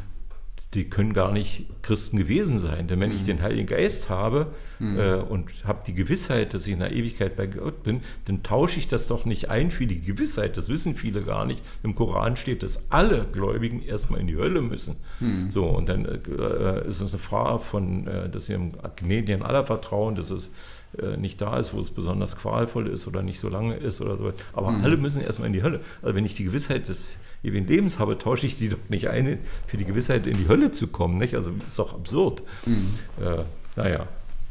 Die können gar nicht Christen gewesen sein. Denn wenn mhm. ich den Heiligen Geist habe mhm. äh, und habe die Gewissheit, dass ich in der Ewigkeit bei Gott bin, dann tausche ich das doch nicht ein für die Gewissheit. Das wissen viele gar nicht. Im Koran steht, dass alle Gläubigen erstmal in die Hölle müssen. Mhm. So, und dann äh, ist es eine Frage von, äh, dass sie im gnädigen Allah vertrauen, dass es äh, nicht da ist, wo es besonders qualvoll ist oder nicht so lange ist oder so. Aber mhm. alle müssen erstmal in die Hölle. Also wenn ich die Gewissheit des ewigen Lebens habe, tausche ich die doch nicht ein, für die Gewissheit in die Hölle zu kommen. Nicht? Also ist doch absurd. Mhm. Äh, naja.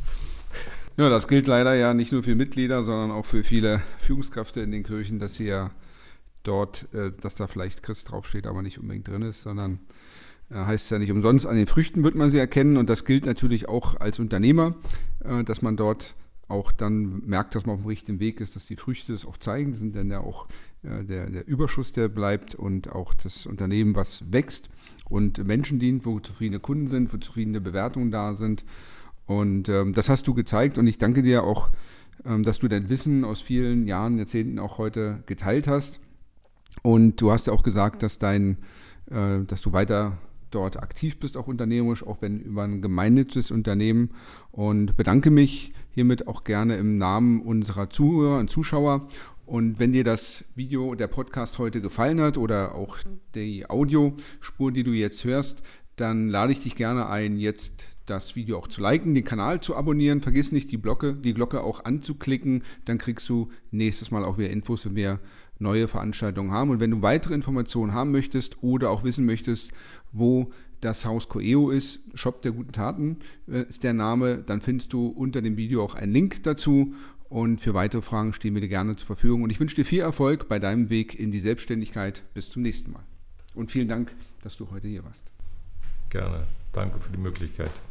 Ja, das gilt leider ja nicht nur für Mitglieder, sondern auch für viele Führungskräfte in den Kirchen, dass sie ja dort, äh, dass da vielleicht Christ draufsteht, aber nicht unbedingt drin ist, sondern äh, heißt ja nicht umsonst, an den Früchten wird man sie erkennen. Und das gilt natürlich auch als Unternehmer, äh, dass man dort auch dann merkt, dass man auf dem richtigen Weg ist, dass die Früchte das auch zeigen. Das sind dann ja auch äh, der, der Überschuss, der bleibt, und auch das Unternehmen, was wächst und Menschen dient, wo zufriedene Kunden sind, wo zufriedene Bewertungen da sind. Und ähm, das hast du gezeigt, und ich danke dir auch, ähm, dass du dein Wissen aus vielen Jahren, Jahrzehnten auch heute geteilt hast. Und du hast ja auch gesagt, dass, dein, äh, dass du weiter dort aktiv bist, auch unternehmerisch, auch wenn über ein gemeinnütziges Unternehmen, und bedanke mich hiermit auch gerne im Namen unserer Zuhörer und Zuschauer. Und wenn dir das Video, der Podcast heute gefallen hat oder auch die Audiospur, die du jetzt hörst, dann lade ich dich gerne ein, jetzt das Video auch zu liken, den Kanal zu abonnieren. Vergiss nicht, die Glocke, die Glocke auch anzuklicken, dann kriegst du nächstes Mal auch wieder Infos, wenn wir neue Veranstaltungen haben. Und wenn du weitere Informationen haben möchtest oder auch wissen möchtest, wo das Haus Coeo ist, Shop der guten Taten ist der Name, dann findest du unter dem Video auch einen Link dazu, und für weitere Fragen stehen wir dir gerne zur Verfügung. Und ich wünsche dir viel Erfolg bei deinem Weg in die Selbstständigkeit. Bis zum nächsten Mal. Und vielen Dank, dass du heute hier warst. Gerne. Danke für die Möglichkeit.